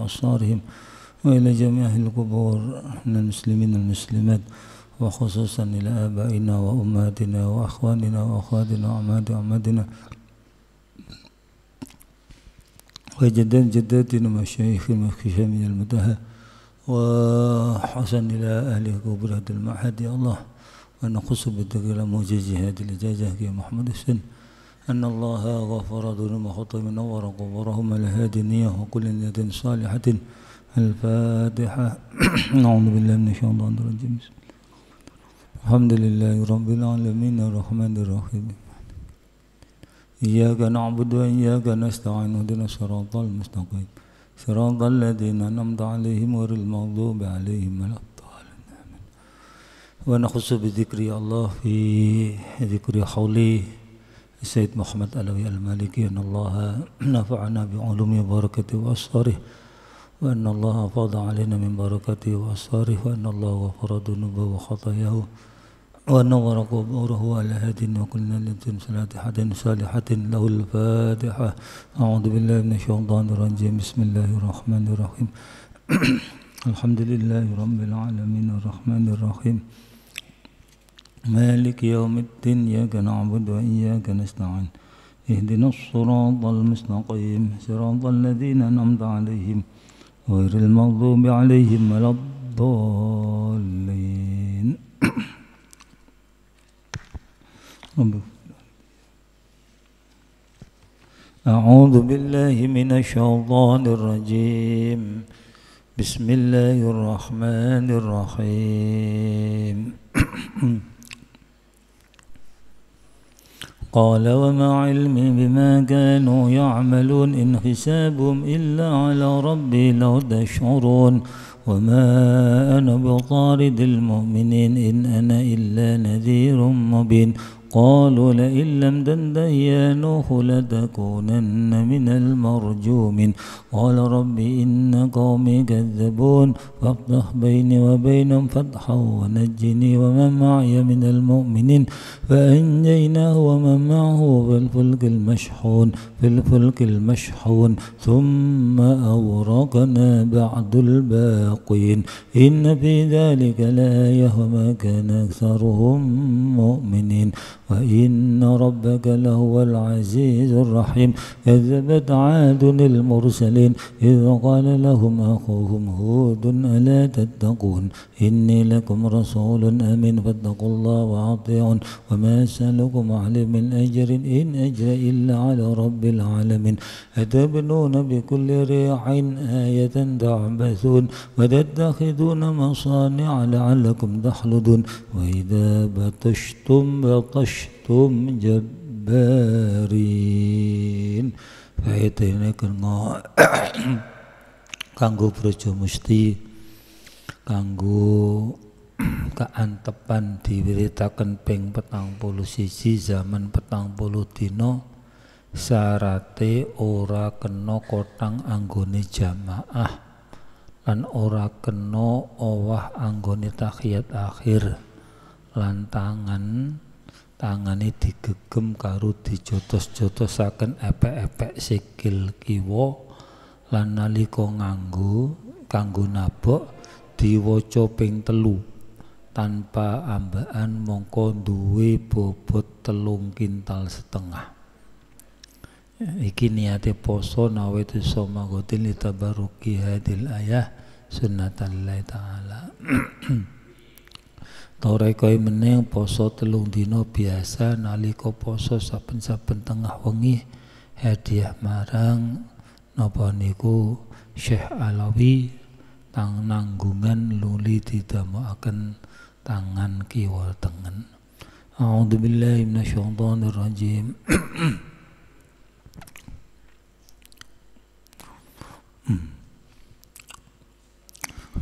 وأسرارهم وإلى جميع أهل القبور من المسلمين والمسلمات وخصوصا إلى آبائنا وأمهاتنا وأخواننا وأخواتنا وأعمادنا وجداتنا ومشايخنا وخشامنا المتهى وحسن إلى أهل قبرة المعهد يا الله ونقص بالذكر موجز هذه الإجازة يا محمد السن أن الله غفر ذنوب خطايا ونور قبورهم على هذه النية وكل نية صالحة. الفاتحة. أعوذ بالله من الشيطان الرجيم. الحمد لله رب العالمين الرحمن الرحيم إياك نعبد وإياك نستعين اهدنا الصراط المستقيم صراط الذين أنعمت عليهم غير المغضوب عليهم ولا الضالين آمين. ونخص بذكر الله في ذكر حولي السيد محمد علوي المالكي أن الله نفعنا بعلومه وبركاته وأسراره وأن الله فاض علينا من بركاته وأسراره وأن الله غفر ذنوبه وخطاياه ونور قبوره على هدي وكل نية صالحة له الفاتحة. أعوذ بالله من الشيطان الرجيم. بسم الله الرحمن الرحيم. الحمد لله رب العالمين الرحمن الرحيم مالك يوم الدين إياك نعبد وإياك نستعين اهدنا الصراط المستقيم صراط الذين أنعمت عليهم غير المغضوب عليهم ولا الضالين. أعوذ بالله من الشيطان الرجيم. بسم الله الرحمن الرحيم. قال وما علمي بما كانوا يعملون إن حسابهم إلا على ربي لو تشعرون وما أنا بطارد المؤمنين إن أنا إلا نذير مبين قالوا لئن لم تنته يا نوح لتكونن من المرجومين قال رب إن قومي كذبون فافتح بيني وبينهم فتحا ونجني ومن معي من المؤمنين فأنجيناه ومن معه في الفلك المشحون ثم أورقنا بعد الباقين إن في ذلك لآية وما كان أكثرهم مؤمنين وإن ربك لهو العزيز الرحيم كذبت عاد المرسلين إذ قال لهم أخوهم هود ألا تتقون إني لكم رسول أمين فاتقوا الله وأطيعون وما أسألكم عليه من أجر إن أجر إلا على رب العالمين أتبنون بكل ريع آية تعبثون وتتخذون مصانع لعلكم تخلدون وإذا بطشتم jabbarin. Faedahnya kanggo brojo musti kanggo kaantepan diwiritaken ping 41 zaman 40 dina syarate ora kena kotang anggone jamaah lan ora kena owah anggone tahiyat akhir lan tangane digegem karo dijotos-jotosaken epek-epek sikil kiwa lan nalika kanggo nabok diwaca ping 3 tanpa ambaan mongko duwe bobot 3,5 kintal. Iki niate poso nawaitu somagotin litabaruki hadil ayah sunnatallahi ta'ala. Tore koe meneng poso 3 dina biasa nalika poso saben-saben tengah wengi hadiah marang napa niku Syekh Alawi tang nanggungan luli didamokaken tangan kiwa tengen. A'udzubillahi minasyaitonir rajim.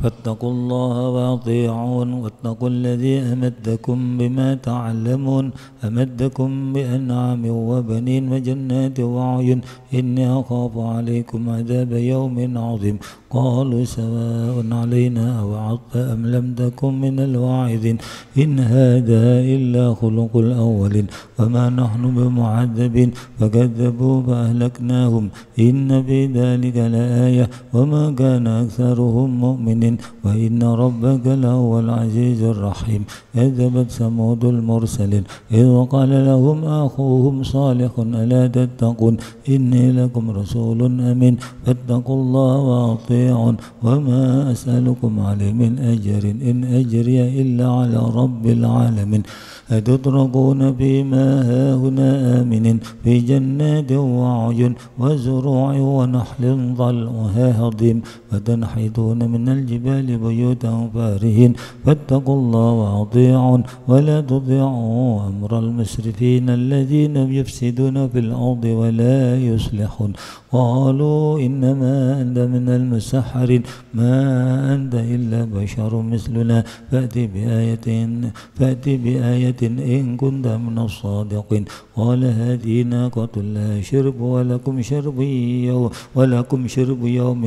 فاتقوا الله وأطيعون واتقوا الذي أمدكم بما تعلمون أمدكم بأنعام وبنين وجنات وعيون إني أخاف عليكم عذاب يوم عظيم قالوا سواء علينا أوعظت أم لم تكن من الواعظين إن هذا إلا خلق الأولين وما نحن بمعذبين فكذبوا فأهلكناهم إن في ذلك لآية وما كان أكثرهم مؤمنين وإن ربك لهو العزيز الرحيم كذبت ثمود المرسلين إذ قال لهم أخوهم صالح ألا تتقون إني لكم رسول أمين فاتقوا الله وأطيعون وما أسألكم عليه من أجر إن أجري إلا على رب العالمين أتتركون فيما هاهنا آمنين في جنات وعيون وزروع ونحل ظلعها هضيم وتنحتون من الجبال بيوتا فارهين فاتقوا الله وأطيعون ولا تطيعوا أمر المسرفين الذين يفسدون في الأرض ولا يصلحون قالوا إنما أنت من المسحرين ما أنت إلا بشر مثلنا فأت بآية إن كنت من الصادقين قال هذه ناقة لها شرب ولكم شرب يوم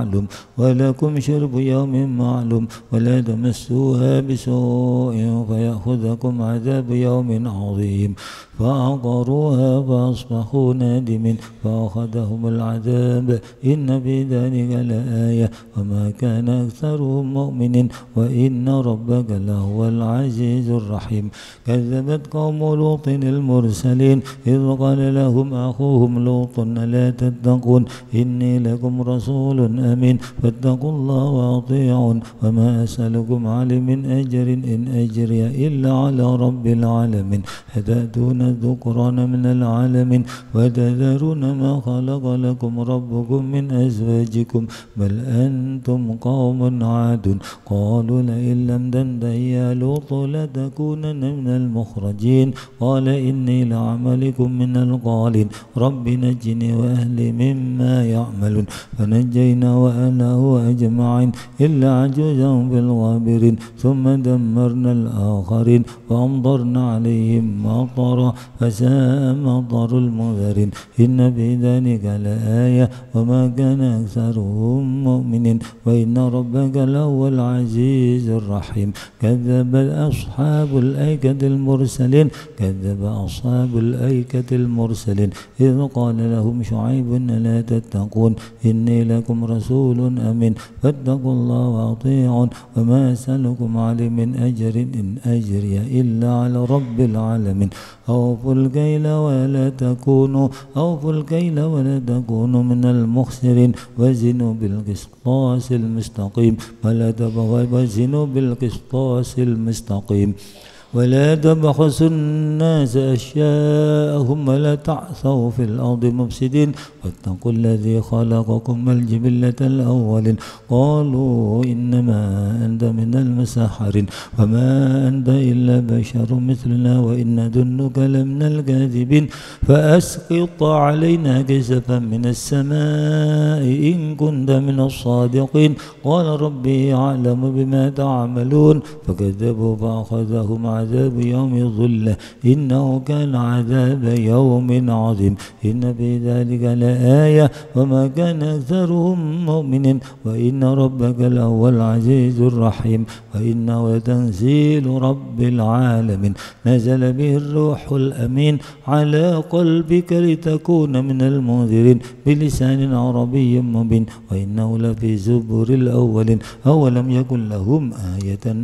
معلوم ولا تمسوها بسوء فيأخذكم عذاب يوم عظيم فعقروها فأصبحوا نادمين فأخذهم العذاب إن في ذلك لآية وما كان أكثرهم مؤمنين وإن ربك لهو العزيز الرحيم كذبت قوم لوط المرسلين إذ قال لهم أخوهم لوط ألا تتقون إني لكم رسول أمين فاتقوا الله وأطيعون وما أسألكم عليه من أجر إن أجري إلا على رب العالمين أتأتون الذكران من العالمين وتذرون ما خلق لكم ربكم من أزواجكم بل أنتم قوم عادون قالوا لئن لم تنته يا لوط لتكونن من المخرجين قال إني لعملكم من القالين رب نجني وأهلي مما يعملون فنجينا وأهله أجمعين إلا عجوزا في الغابرين ثم دمرنا الآخرين وأمطرنا عليهم مطرا فساء مطر المنذرين إن في ذلك لآية وما كان أكثرهم مؤمنين وإن ربك لهو العزيز الرحيم كذب أصحاب الأيكة المرسلين إذ قال لهم شعيب لا تتقون إني لكم رسول أمين فاتقوا الله وأطيعون وما أسألكم عليه من أجر إن أجري إلا على رب العالمين أوفوا الكيل ولا تكونوا من المخسرين وزنوا بالقسطاس المستقيم ولا تبغوا وزنوا بالقسطاس المستقيم ولا تبخسوا الناس أشياءهم ولا تعثوا في الأرض مفسدين واتقوا الذي خلقكم والجبلة الأولين قالوا إنما أنت من المسحرين وما أنت إلا بشر مثلنا وإن ظنك لمن الكاذبين فأسقط علينا كسفا من السماء إن كنت من الصادقين قال ربي أعلم بما تعملون فكذبوا فأخذهم عذاب يوم الظلة إنه كان عذاب يوم عظيم إن في ذلك لآية وما كان أكثرهم مؤمنين وإن ربك لهو العزيز الرحيم وإنه لتنزيل رب العالمين نزل به الروح الأمين على قلبك لتكون من المنذرين بلسان عربي مبين وإنه لفي زبر الأولين أولم يكن لهم آية أن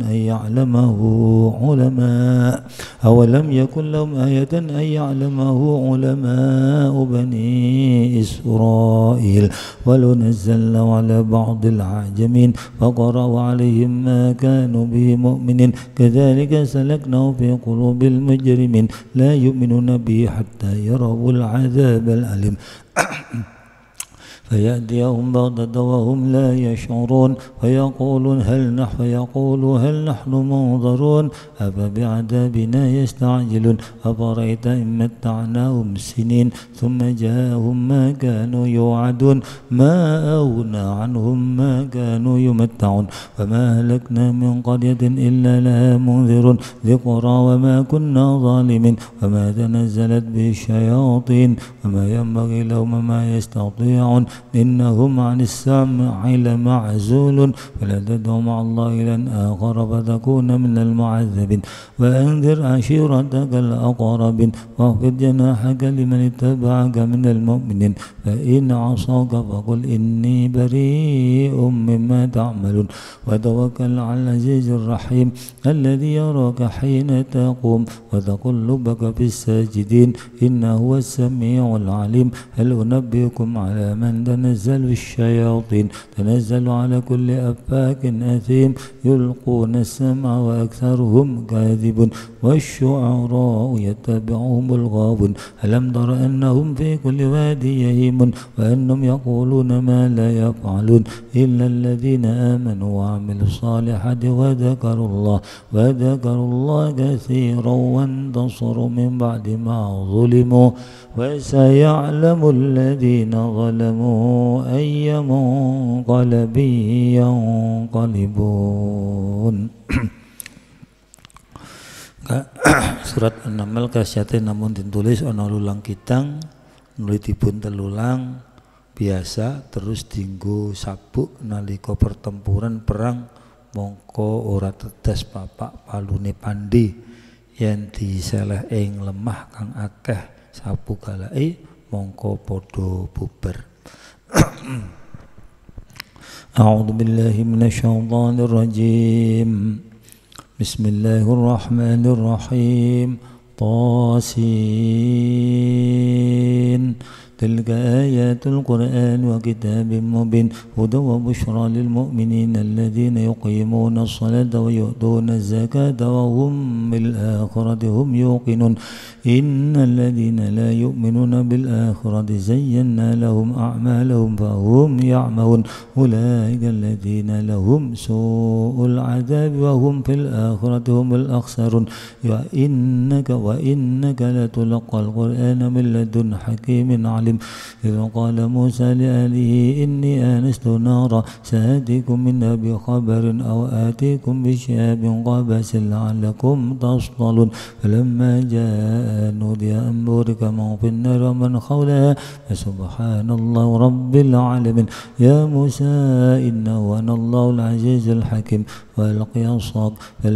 يعلمه علماء بني إسرائيل ولو نزلنا على بعض العاجمين فقرأوا عليهم ما كانوا به مؤمنين كذلك سلكناه في قلوب المجرمين لا يؤمنون به حتى يروا العذاب الأليم فيأتيهم بغتة وهم لا يشعرون فيقول هل نحن منظرون أفبعذابنا يستعجلون أفرأيت إن متعناهم سنين ثم جاءهم ما كانوا يوعدون ما أغنى عنهم ما كانوا يمتعون وما أهلكنا من قرية إلا لها منذرون ذكرى وما كنا ظالمين وما تنزلت به الشياطين وما ينبغي لهم ما يستطيعون إنهم عن السمع لمعزولون فلا تدع مع الله إلها آخر فتكون من المعذبين وأنذر عشيرتك الأقربين واخفض جناحك لمن اتبعك من المؤمنين فإن عصوك فقل إني بريء مما تعملون وتوكل على العزيز الرحيم الذي يراك حين تقوم وتقلبك في الساجدين إنه هو السميع العليم هل أنبئكم على من تنزل الشياطين تنزل على كل أفاك أثيم يلقون السمع وأكثرهم كاذبون والشعراء يتبعهم الغاوون ألم تر أنهم في كل وادي يهيمون وأنهم يقولون ما لا يفعلون إلا الذين آمنوا وعملوا الصالحات وذكروا الله كثيرا وانتصروا من بعد ما ظلموا وسيعلم الذين ظلموا أي منقلب ينقلبون. Surat An-Naml kasyate namun ditulis ana lulang kitang nulitipun telulang biasa terus dinggo sabuk nalika pertempuran perang mongko ora tetes bapak palune pandi yen diseleh ing lemah kang akeh sapu galake mongko padha bubar. A'udzu billahi minasyaitonir rajim. Bismillahirrahmanirrahim. Tasin تلك آيات القرآن وكتاب مبين هدى وبشرى للمؤمنين الذين يقيمون الصلاة ويؤتون الزكاة وهم بالآخرة هم يوقنون إن الذين لا يؤمنون بالآخرة زينا لهم أعمالهم فهم يعمهون أولئك الذين لهم سوء العذاب وهم في الآخرة هم الأخسرون وإنك لتلقى القرآن من لدن حكيم عليم إذ قال موسى لأهله إني آنست نارا سآتيكم منها بخبر أو آتيكم بشهاب قبس لعلكم تصطلون فلما جاء نودي أن بورك من في النار ومن حولها فسبحان الله رب العالمين يا موسى إنه أنا الله العزيز الحكيم وألقي عصاك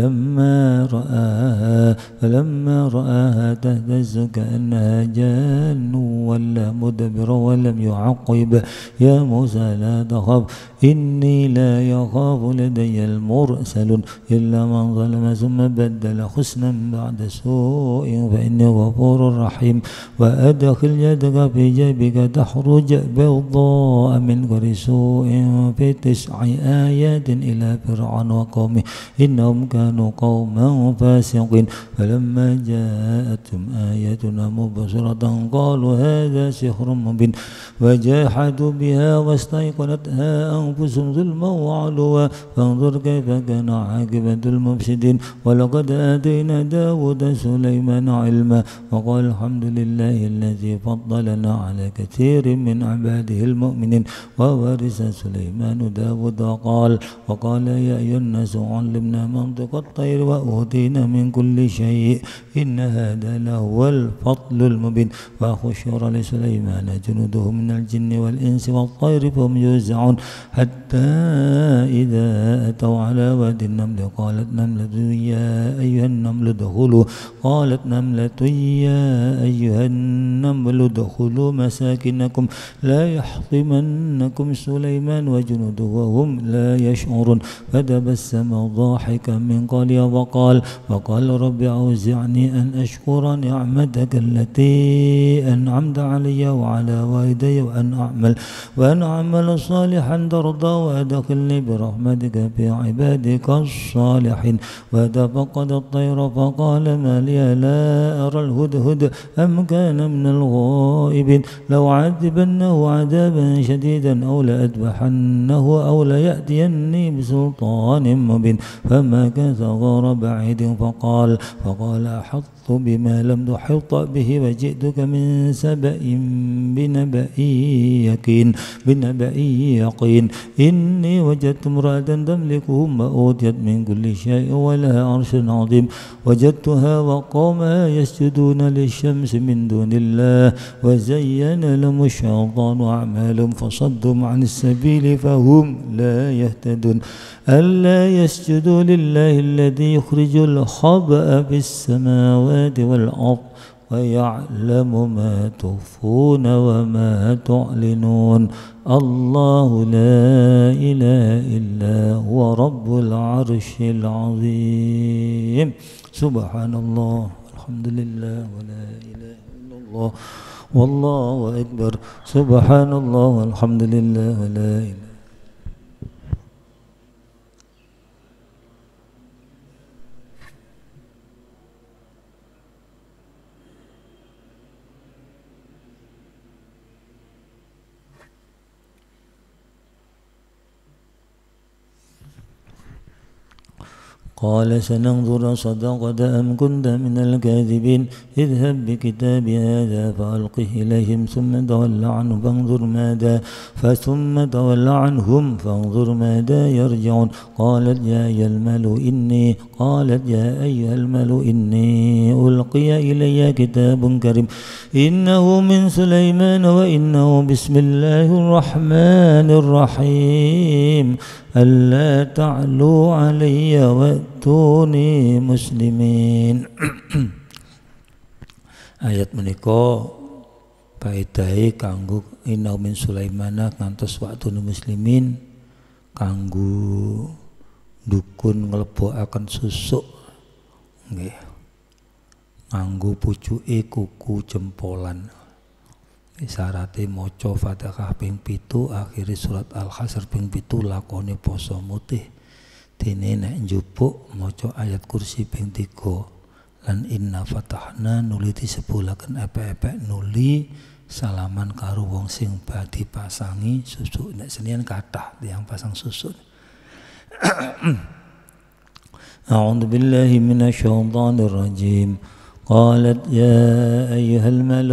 فلما رآها تهتز كأنها جان ولا مدبر ولم يعقب يا موسى لا تخف إني لا يخاف لدي المرسلون إلا من ظلم ثم بدل حسنا بعد سوء فإني غفور رحيم وأدخل يدك في جيبك تخرج بيضاء من غير سوء في 9 آيات إلى فرعون وقومه إنهم كانوا قوما فاسقين فلما جاءتهم آياتنا مبصرة قالوا هذا سحر مبين وجاحدوا بها واستيقنتها أنفسهم ظلما وعلوا فانظر كيف كان عاقبة المفسدين ولقد آتينا داود سليمان علما وقال الحمد لله الذي فضلنا على كثير من عباده المؤمنين وورث سليمان داود وقال يا أيها الناس علمنا منطق الطير وأوتينا من كل شيء إن هذا لهو الفضل المبين وأخشر لسليمان جنوده من الجن والإنس والطير فهم يوزعون حتى إذا أتوا على واد النمل قالت نملة يا أيها النمل ادخلوا ادخلوا مساكنكم لا يحطمنكم سليمان وجنوده وهم لا يشعرون فتبسم ضاحكا من قولها وقال رب أوزعني أن أشكر نعمتك التي أنعمت علي وعلى والدي وأن أعمل صالحا ترضى وأدخلني برحمتك في عبادك الصالحين. وتفقد الطير فقال ما لي لا أرى الهدهد أم كان من الغائبين لأعذبنه عذابا شديدا أو لأذبحنه أو ليأتيني بسلطان مبين فمكث غير بعيد فقال أحطت بما لم تحط به وجئتك من سبأ بنبأ يقين إني وجدت امرأة تملكهم وأوتيت من كل شيء ولها عرش عظيم وجدتها وقومها يسجدون للشمس من دون الله وزين لهم الشيطان أعمالهم فصدهم عن السبيل فهم لا يهتدون ألا يسجدوا لله الذي يخرج الخبأ في السماوات والأرض ويعلم ما تخفون وما تعلنون الله لا إله إلا هو رب العرش العظيم. سبحان الله الحمد لله ولا إله إلا الله والله أكبر. سبحان الله والحمد لله ولا إله. قال سننظر صدقت أم كنت من الكاذبين اذهب بكتابي هذا فألقه إليهم ثم تول عنهم فانظر ماذا يرجعون. قالت يا أيها الملأ إني ألقي إلي كتاب كريم إنه من سليمان وإنه بسم الله الرحمن الرحيم ألا تعلوا علي وأتوني مسلمين. Ayat menika faedahe kanggo inna min Sulaimana ngantos waktune muslimin kanggo dukun nglebokaken susuk nggih nganggo pucuke kuku jempolan. Syarate maca Fatihah ping 7 akhire surat Al-Hasr ping 7 lakone poso mutih. Dene nek njupuk maca ayat kursi ping 3 lan inna fatahna nuli disebulaken epek-epek nuli salaman karo wong sing badhe pasangi susuk. Nek senian kathah tiyang pasang susuk. A'udzu billahi minasyaitonir rajim. قالت يا أيها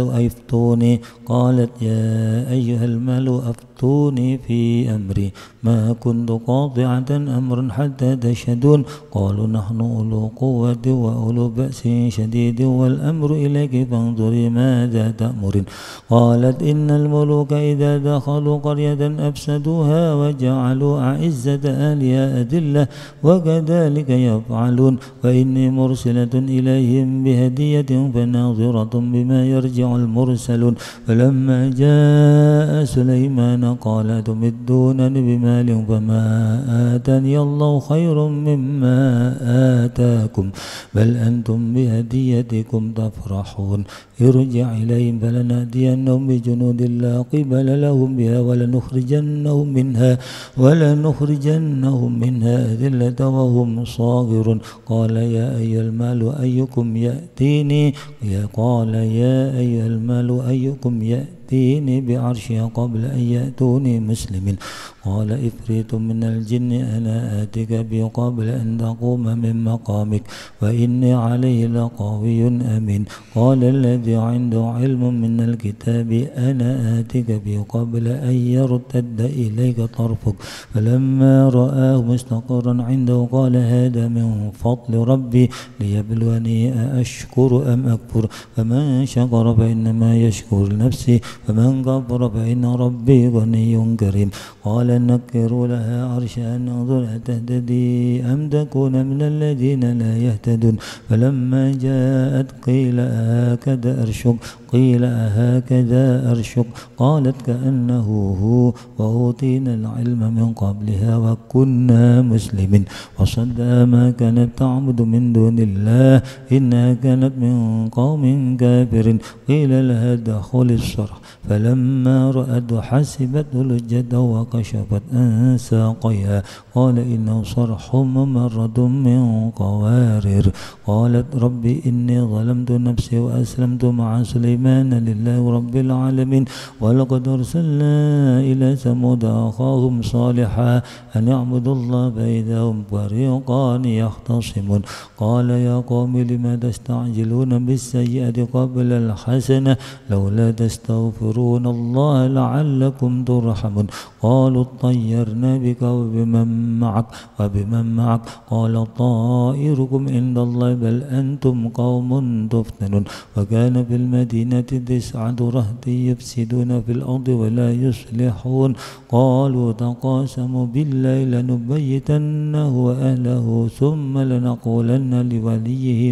الملأ أفتوني في أمري ما كنت قاطعة أمرا حتى تشهدون. قالوا نحن أولو قوة وأولو بأس شديد والأمر إليك فانظري ماذا تأمرين. قالت إن الملوك إذا دخلوا قرية أفسدوها وجعلوا أعزة أهلها أذلة وكذلك يفعلون وإني مرسلة إليهم بهدية فناظرة بما يرجع المرسلون. فلما جاء سليمان قال تمدونني بمال فما آتاني الله خير مما آتاكم بل أنتم بهديتكم تفرحون. ارجع إليهم فلنأتينهم بجنود لا قبل لهم بها ولنخرجنهم منها أذلة وهم صاغرون. قال يا أيها المال أيكم يأتيني بعرشها قبل أن يأتوني مسلمين. قال إفريت من الجن أنا آتيك به قبل أن تقوم من مقامك وإني عليه لقوي أمين. قال الذي عنده علم من الكتاب أنا آتيك به قبل أن يرتد إليك طرفك فلما رآه مستقرا عنده قال هذا من فضل ربي ليبلوني أأشكر أم أكفر فمن شكر فإنما يشكر لنفسه ومن كفر فإن ربي غني كريم. قال نكروا لها عرشها ننظر أتهتدي أم تكون من الذين لا يهتدون. فلما جاءت قيل هكذا أرشك قيل أهكذا أرشق قالت كأنه هو وأوتينا العلم من قبلها وكنا مسلمين وصدها ما كانت تعبد من دون الله إنها كانت من قوم كافر قيل لها ادخل الصرح فلما رأته حسبته لجة وكشفت عن ساقيها قال إنه صرح ممرد من قوارير قالت ربي إني ظلمت نفسي وأسلمت مع سليمان لله رب العالمين ولقد أرسلنا إلى ثمود أخاهم صالحا أن يعبدوا الله فإذا هم فريقان يختصمون قال يا قوم لما تستعجلون بالسيئة قبل الحسنة لولا تستغفرون الله لعلكم ترحمون قالوا اطيرنا بك وبمن معك قال طائركم عند الله بل أنتم قوم تفتنون وكان في المدينة 9 رهط يفسدون في الأرض ولا يصلحون قالوا تقاسموا بالله لنبيتنه وأهله ثم لنقولن لوليه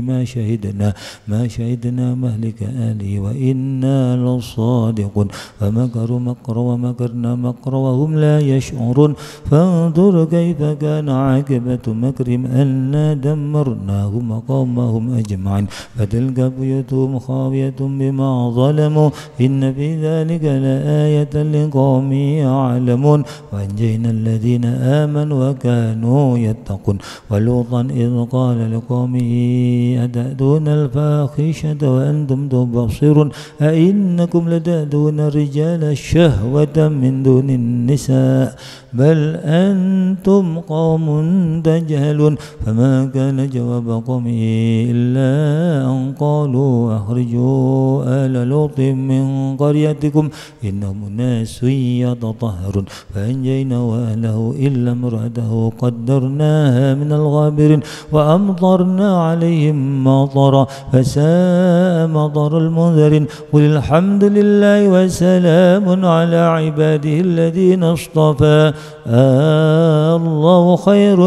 ما شهدنا مهلك أهله وإنا لصادقون فمكروا مكرا ومكرنا مكرا وهم لا يشعرون فانظر كيف كان عاقبة مكرهم أنا دمرناهم وقومهم أجمعين فتلك بيوتهم خاوية بما ظلموا إن في ذلك لآية لقوم يعلمون وأنجينا الذين آمنوا وكانوا يتقون ولوطا إذ قال لقومه أتأتون الفاحشة وأنتم تبصرون أئنكم لتأتون الرجال شهوة من دون النساء بل أنتم قوم تجهلون فما كان جواب قومه إلا أن قالوا أخرجوا آل لوط من قريتكم إنهم أناس يتطهرون فأنجيناه وأهله إلا امرأته قدرناها من الغابرين وأمطرنا عليهم مطرا فساء مطر المنذرين قل الحمد لله وسلام على عباده الذين اصطفى الله خير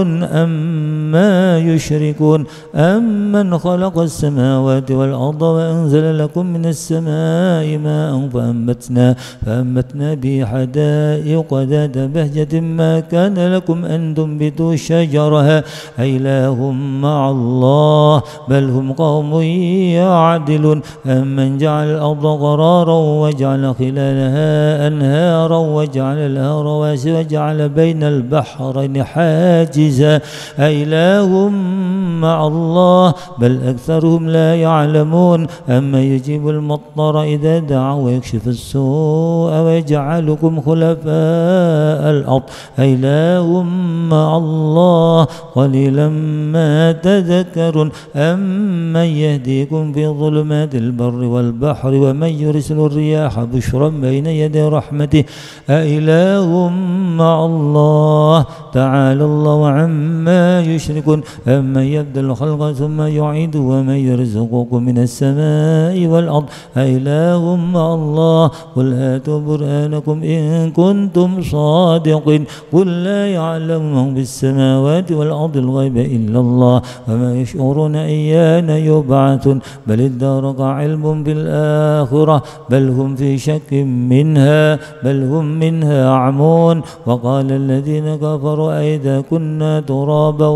أما يشركون أمن خلق السماوات والأرض وأنزل لكم من السماء ماء فأنبتنا به حدائق ذات بهجة ما كان لكم أن تنبتوا شجرها أإله مع الله بل هم قوم يعدلون أمن جعل الأرض قرارا وجعل خلالها أنهارا وجعل لها رواسي وجعل بين البحرين حاجزا أإله مع الله بل أكثرهم لا يعلمون أما يجيب المضطر إذا دعا ويكشف السوء ويجعلكم خلفاء الأرض أإله مع الله قليلا ما تذكرون أمن يهديكم في ظلمات البر والبحر ومن يرسل الرياح بشرا بين يدي رحمته أإله مع الله تعالى الله عما يشركون أمن يبدأ الخلق ثم يعيد ومن يرزقكم من السماء والأرض أإله مع الله قل هاتوا برهانكم إن كنتم صادقين قل لا يعلم من في السماوات والأرض الغيب إلا الله وما يشعرون أيان يبعثون بل ادارك علم بالآخرة بل هم في شك منها بل هم منها عمون وقال الذين كفروا أئذا كنا ترابا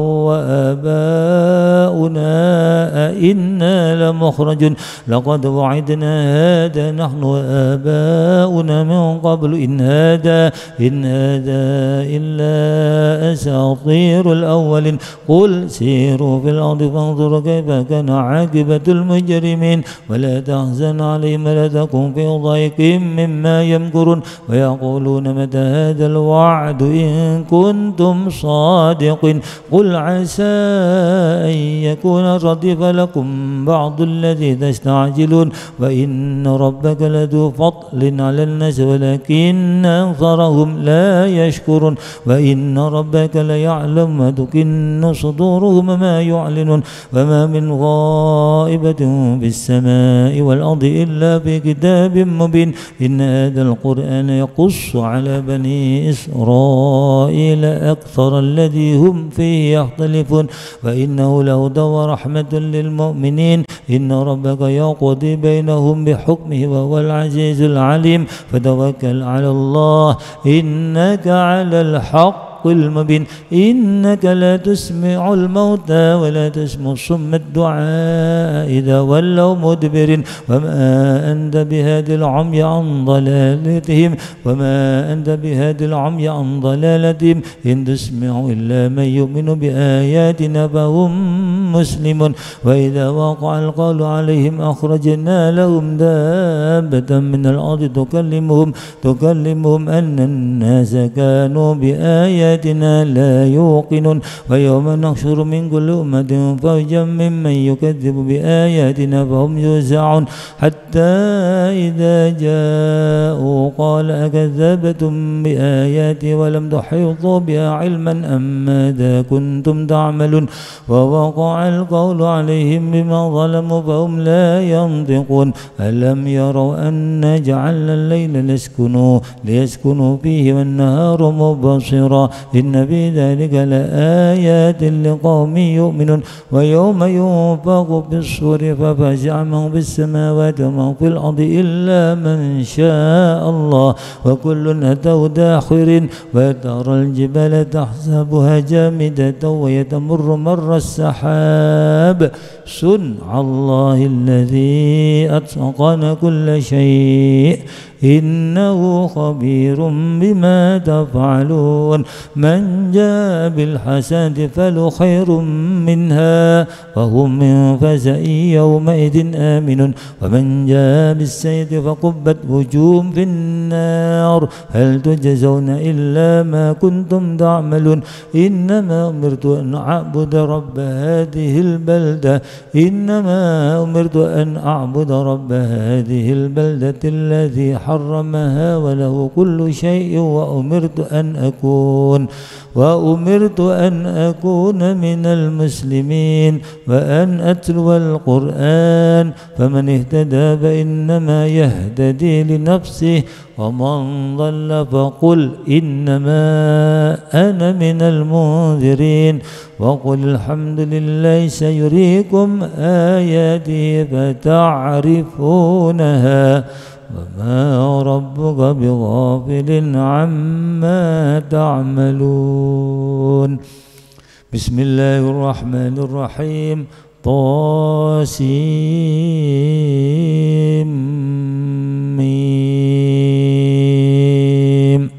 وآباؤنا أئنا لمخرجون لقد وعدنا هذا نحن وآباؤنا من قبل إن هذا إلا أساطير الأولين قل سيروا في الأرض فانظروا كيف كان عاقبة المجرمين ولا تحزن عليهم ولا تكن في ضيق مما يمكرون ويقولون متى هذا الوعد إن كنتم صادقين قل عسى أن يكون ردف لكم بعض الذي تستعجلون وإن ربك لذو فضل على الناس ولكن أكثرهم لا يشكرون وإن ربك ليعلم ما تكن صدورهم ما يعلنون وما من غائبة في السماء والأرض إلا في كتاب مبين إن هذا القرآن يقص على بني إسرائيل أكثر الذي هم فيه يختلفون وإنه لهدى ورحمة للمؤمنين. إن ربك يقضي بينهم بحكمه وهو العزيز العليم. فتوكل على الله إنك على الحق المبين. إنك لا تسمع الموتى ولا تسمع الصم الدعاء إذا ولوا مدبرين. وما أنت بهادي العمي عن ضلالتهم إن تسمع إلا من يؤمن بآياتنا فهم مسلمون. وإذا وقع القول عليهم أخرجنا لهم دابة من الأرض تكلمهم أن الناس كانوا بآياتنا لا يوقنون. ويوم نحشر من كل أمة فوجا ممن يكذب بآياتنا فهم يوزعون. حتى إذا جاءوا قال أكذبتم بآياتي ولم تحيطوا بها علما أم ماذا كنتم تعملون. ووقع القول عليهم بما ظلموا فهم لا ينطقون. ألم يروا أنا جعلنا الليل ليسكنوا فيه والنهار مبصرا إن في ذلك لآيات لقوم يؤمنون. ويوم ينفخ في الصور ففزع من في السماوات ومن في الأرض إلا من شاء الله وكل أتوا داخرين. وترى الجبال تحسبها جامدة وهي تمر مر السحاب صنع الله الذي أتقن كل شيء إنه خبير بما تفعلون. من جاء بالحسنة فله خير منها وهم من فزع يومئذ آمنون. ومن جاء بالسيئة فكبت وجوههم في النار هل تجزون إلا ما كنتم تعملون. إنما أمرت أن أعبد رب هذه البلدة الذي حرمها وله كل شيء وأمرت أن أكون من المسلمين وأن أتلو القرآن. فمن اهتدى فإنما يهتدي لنفسه ومن ضل فقل إنما أنا من المنذرين. وقل الحمد لله سيريكم آياته فتعرفونها وما ربك بغافل عما تعملون. بسم الله الرحمن الرحيم. طاسيم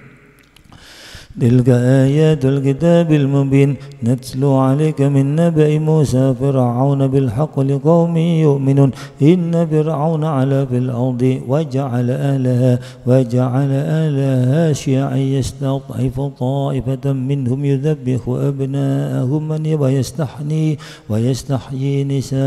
تلك آيات الكتاب المبين نتلو عليك من نبأ موسى فرعون بالحق لقوم يؤمنون. إن فرعون علا في الأرض وجعل أهلها شيعا يستضعف طائفة منهم يذبح أبناءهم ويستحيي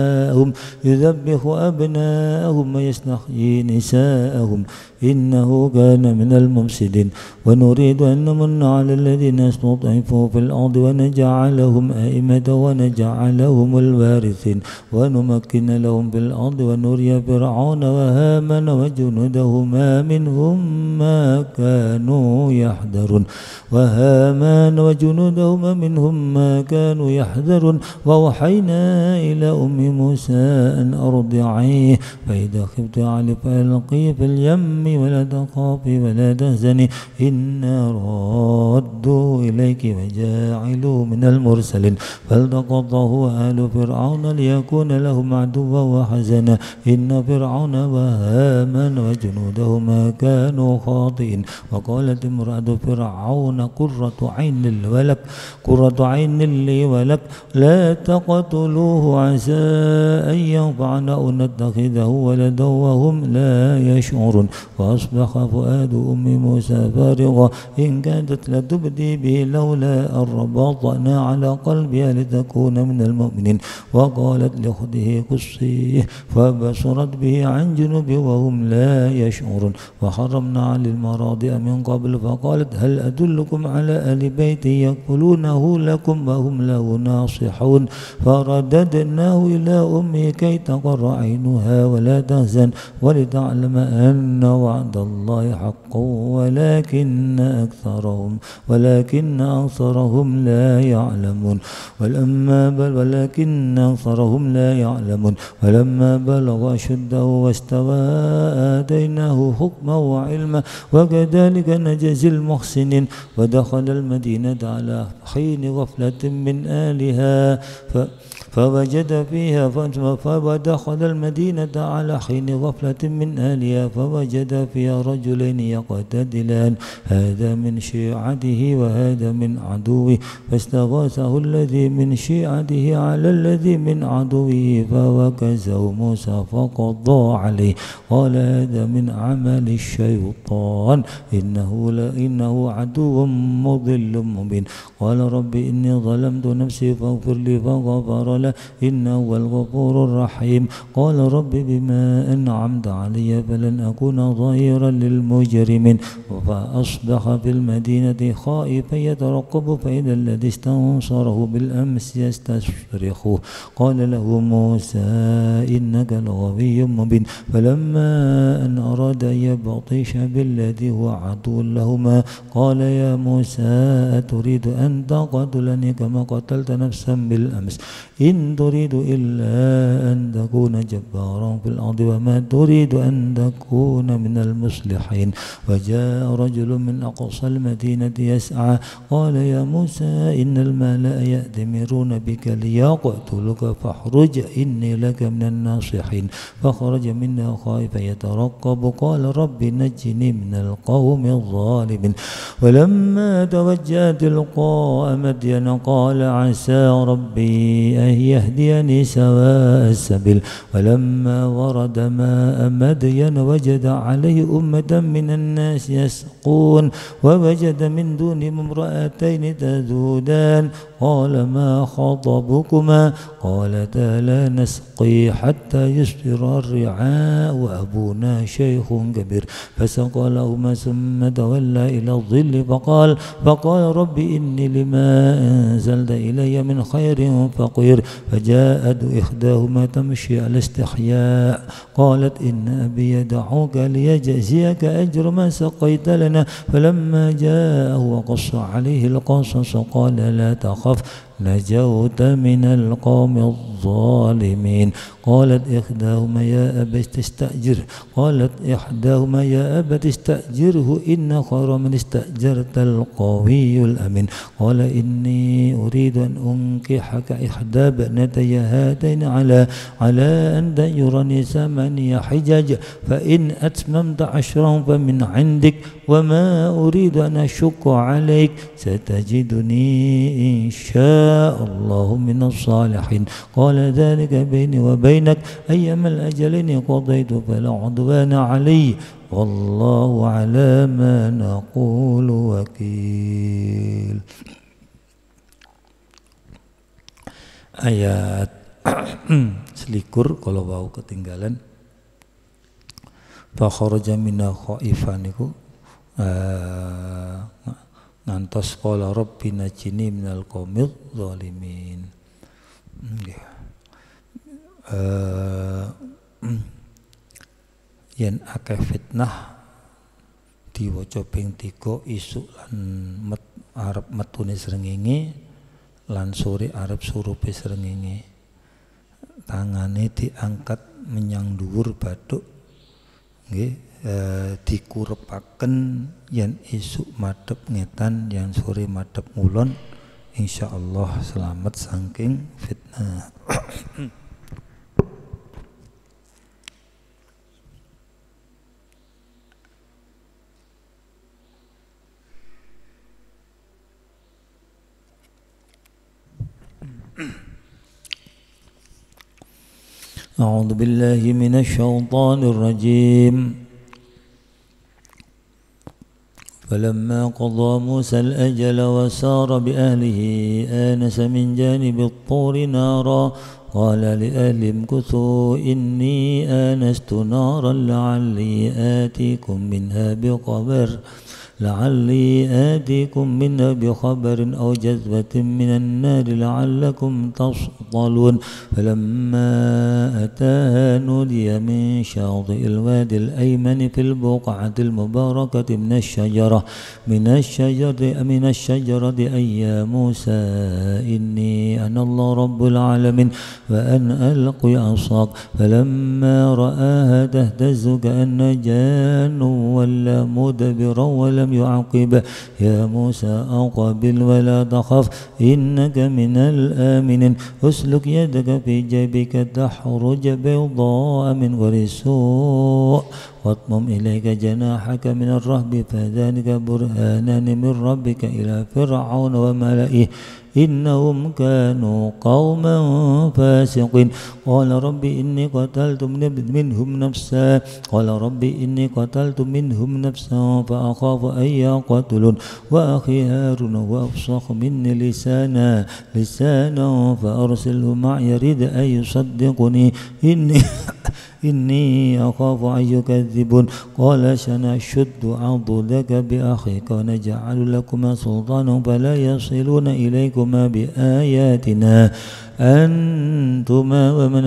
نساءهم إنه كان من المفسدين. ونريد أن نمن على الذين استضعفوا في الأرض ونجعلهم أئمة ونجعلهم الوارثين ونمكن لهم في الأرض ونري فرعون وهامان وجنودهما منهم ما كانوا يحذرون. ووحينا إلى أم موسى أن أرضعيه فإذا خفت عليه فألقيه في اليم ولا تخافي ولا تحزني إنا رادوه إليك وجاعلوه من المرسلين. فالتقطه آل فرعون ليكون لهم عدوا وحزنا إن فرعون وهامان وجنودهما كانوا خاطئين. وقالت امرأة فرعون قرة عين لي ولك لا تقتلوه عسى أن ينفعنا أو نتخذه ولدا وهم لا يشعرون. فأصبح فؤاد أم موسى فارغا إن كادت لتبدي به لولا أن ربطنا على قلبها لتكون من المؤمنين. وقالت لأخته قصيه فبصرت به عن جنوب وهم لا يشعرون. وحرمنا على المراضع من قبل فقالت هل أدلكم على أهل بيت يكفلونه لكم وهم له ناصحون. فرددناه إلى أمه كي تقر عينها ولا تحزن ولتعلم أن وعد الله حق ولكن أكثرهم لا يعلمون ولما بلغ أشده واستوى آتيناه حكما وعلما وكذلك نجزي المحسنين ودخل المدينة على حين غفلة من أهلها فوجد فيها رجلين يقتتلان هذا من شيعته وهذا من عدوه فاستغاثه الذي من شيعته على الذي من عدوه فوكزه موسى فقضى عليه قال هذا من عمل الشيطان إنه عدو مضل مبين قال رب إني ظلمت نفسي فاغفر لي فغفر له إنه هو الغفور الرحيم قال رب بما أنعمت علي فلن أكون ظهيرا للمجرمين فأصبح في المدينة خائفا يترقب فإذا الذي استنصره بالأمس يستصرخه قال له موسى إنك لغوي مبين فلما أن أراد أن يبطش بالذي هو عدو لهما قال يا موسى أتريد أن تقتلني كما قتلت نفسا بالأمس إن تريد إلا أن تكون جبارا في الأرض وما تريد أن تكون من المصلحين وجاء رجل من أقصى المدينة يسعى قال يا موسى إن الملأ يأتمرون بك ليقتلوك فاخرج إني لك من الناصحين فخرج منها خائفا يترقب قال رب نجني من القوم الظالمين ولما توجه تلقاء مدين قال عسى ربي أن يهديني سواء السبيل ولما ورد ماء مدين وجد عليه أمة من الناس يسقون ووجد من دونهم امرأتين تذودان قال ما خطبكما قالتا لا نسقي حتى يصدر الرعاء وأبونا شيخ كبير فسقى لهما ثم تولى إلى الظل فقال رب إني لما أنزلت إلي من خير فقير فجاءت إحداهما تمشي على استحياء قالت إن أبي يدعوك ليجزيك أجر ما سقيت لنا فلما جاءه وقص عليه القصص قال لا تخف نجوت من القوم الظالمين قالت إحداهما يا أبت استأجره إن خير من استأجرت القوي الأمين قال إني أريد أن أنكحك إحدى ابنتي هاتين على أن تأجرني 8 حجج فإن أتممت 10 فمن عندك وما أريد أن أشق عليك ستجدني إن شاء الله من الصالحين قال ذلك بيني وبينك أيما الأجلين قضيت فلا عدوان علي والله على ما نقول وكيل. Ayat selikur kalau wau ketinggalan fa kharaja minna khaifan niku ngantos qala rabbi najini minal qaumidz zalimin. Yen akeh fitnah diwaca ping 3 isuk lan arep metune srengenge lan sore arep surupe srengenge tangane diangkat menyang dhuwur bathuk nggih dikurepaken yen isuk madhep ngetan yen sore madhep ngulon insyaallah selamat saking fitnah. أعوذ بالله من الشيطان الرجيم فلما قضى موسى الأجل وسار بأهله آنس من جانب الطور نارا قال لأهلهم امكثوا إني آنست نارا لعلي آتيكم منها بخبر لعلي آتيكم منها بخبر أو جذوة من النار لعلكم تصطلون فلما أتاها نودي من شاطئ الوادي الأيمن في البقعة المباركة من الشجرة أي يا موسى إني أنا الله رب العالمين وأن ألق عصاك فلما رآها تهتز كأن جان ولا مدبرا ولم يعقب يا موسى أقبل ولا تخف إنك من الآمنين اسلك يدك في جيبك تخرج بيضاء من غير سوء واضمم إليك جناحك من الرهب فذلك برهانان من ربك إلى فرعون وملئه إنهم كانوا قوما فاسقين قال ربي إني قتلت منهم نفسا فأخاف أن يقتلون وأخي هارون وأفصح مني لسانا فأرسله معي يريد أن يصدقني إني أخاف أن يكذبون قال سنشد عضدك بأخيك ونجعل لكما سلطانا فلا يصلون إليكما بآياتنا أنتما ومن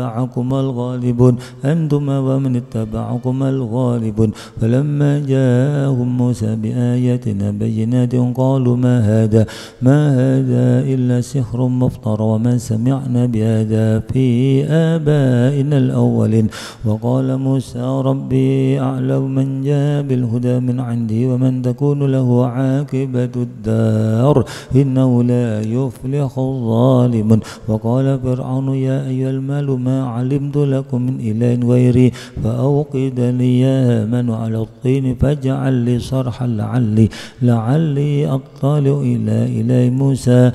اتبعكما الغالبون فلما جاءهم موسى بآياتنا بينات قالوا ما هذا إلا سحر مفتر وما سمعنا بهذا في آبائنا الأولين وقال موسى ربي أعلم من جاء بالهدى من عندي ومن تكون له عاقبة الدار إنه لا يفلح الظالمون وقال فرعون يا أيها المال ما علمت لكم من إله غيري فأوقد لي يا هامان على الطين فاجعل لي صرحا لعلي أطلع إلى إله موسى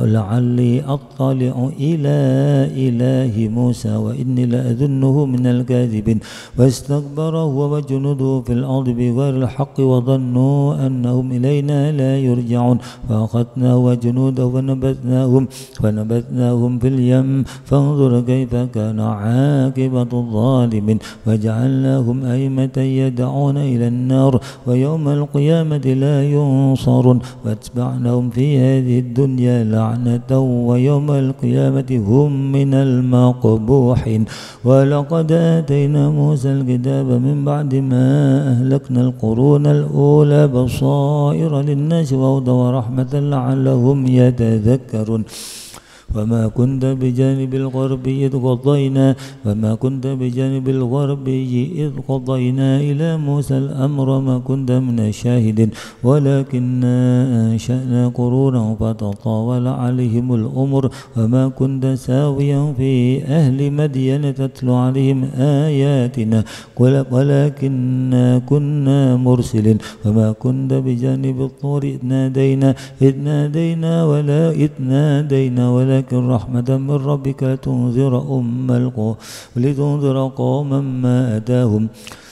وإني لأظنه من الكاذبين واستكبر هو وجنوده في الأرض بغير الحق وظنوا أنهم إلينا لا يرجعون فأخذناه وجنوده فنبذناهم في اليم فانظر كيف كان عاقبة الظالمين وجعلناهم أئمة يدعون إلى النار ويوم القيامة لا ينصرون واتبعناهم في هذه الدنيا لعنة ويوم القيامة هم من المقبوحين ولقد آتينا موسى الكتاب من بعد ما أهلكنا القرون الأولى بصائر للناس وهدى ورحمة لعلهم يتذكرون وما كنت بجانب الغربي إذ قضينا إلى موسى الأمر ما كنت من الشاهدين ولكننا أنشأنا قرونا فتطاول عليهم الأمر وما كنت ساويا في أهل مدين تتلو عليهم آياتنا ولكننا كنا مرسلين وما كنت بجانب الطور إذ نادينا ولكن رحمة من ربك لتنذر قوما ما أتاهم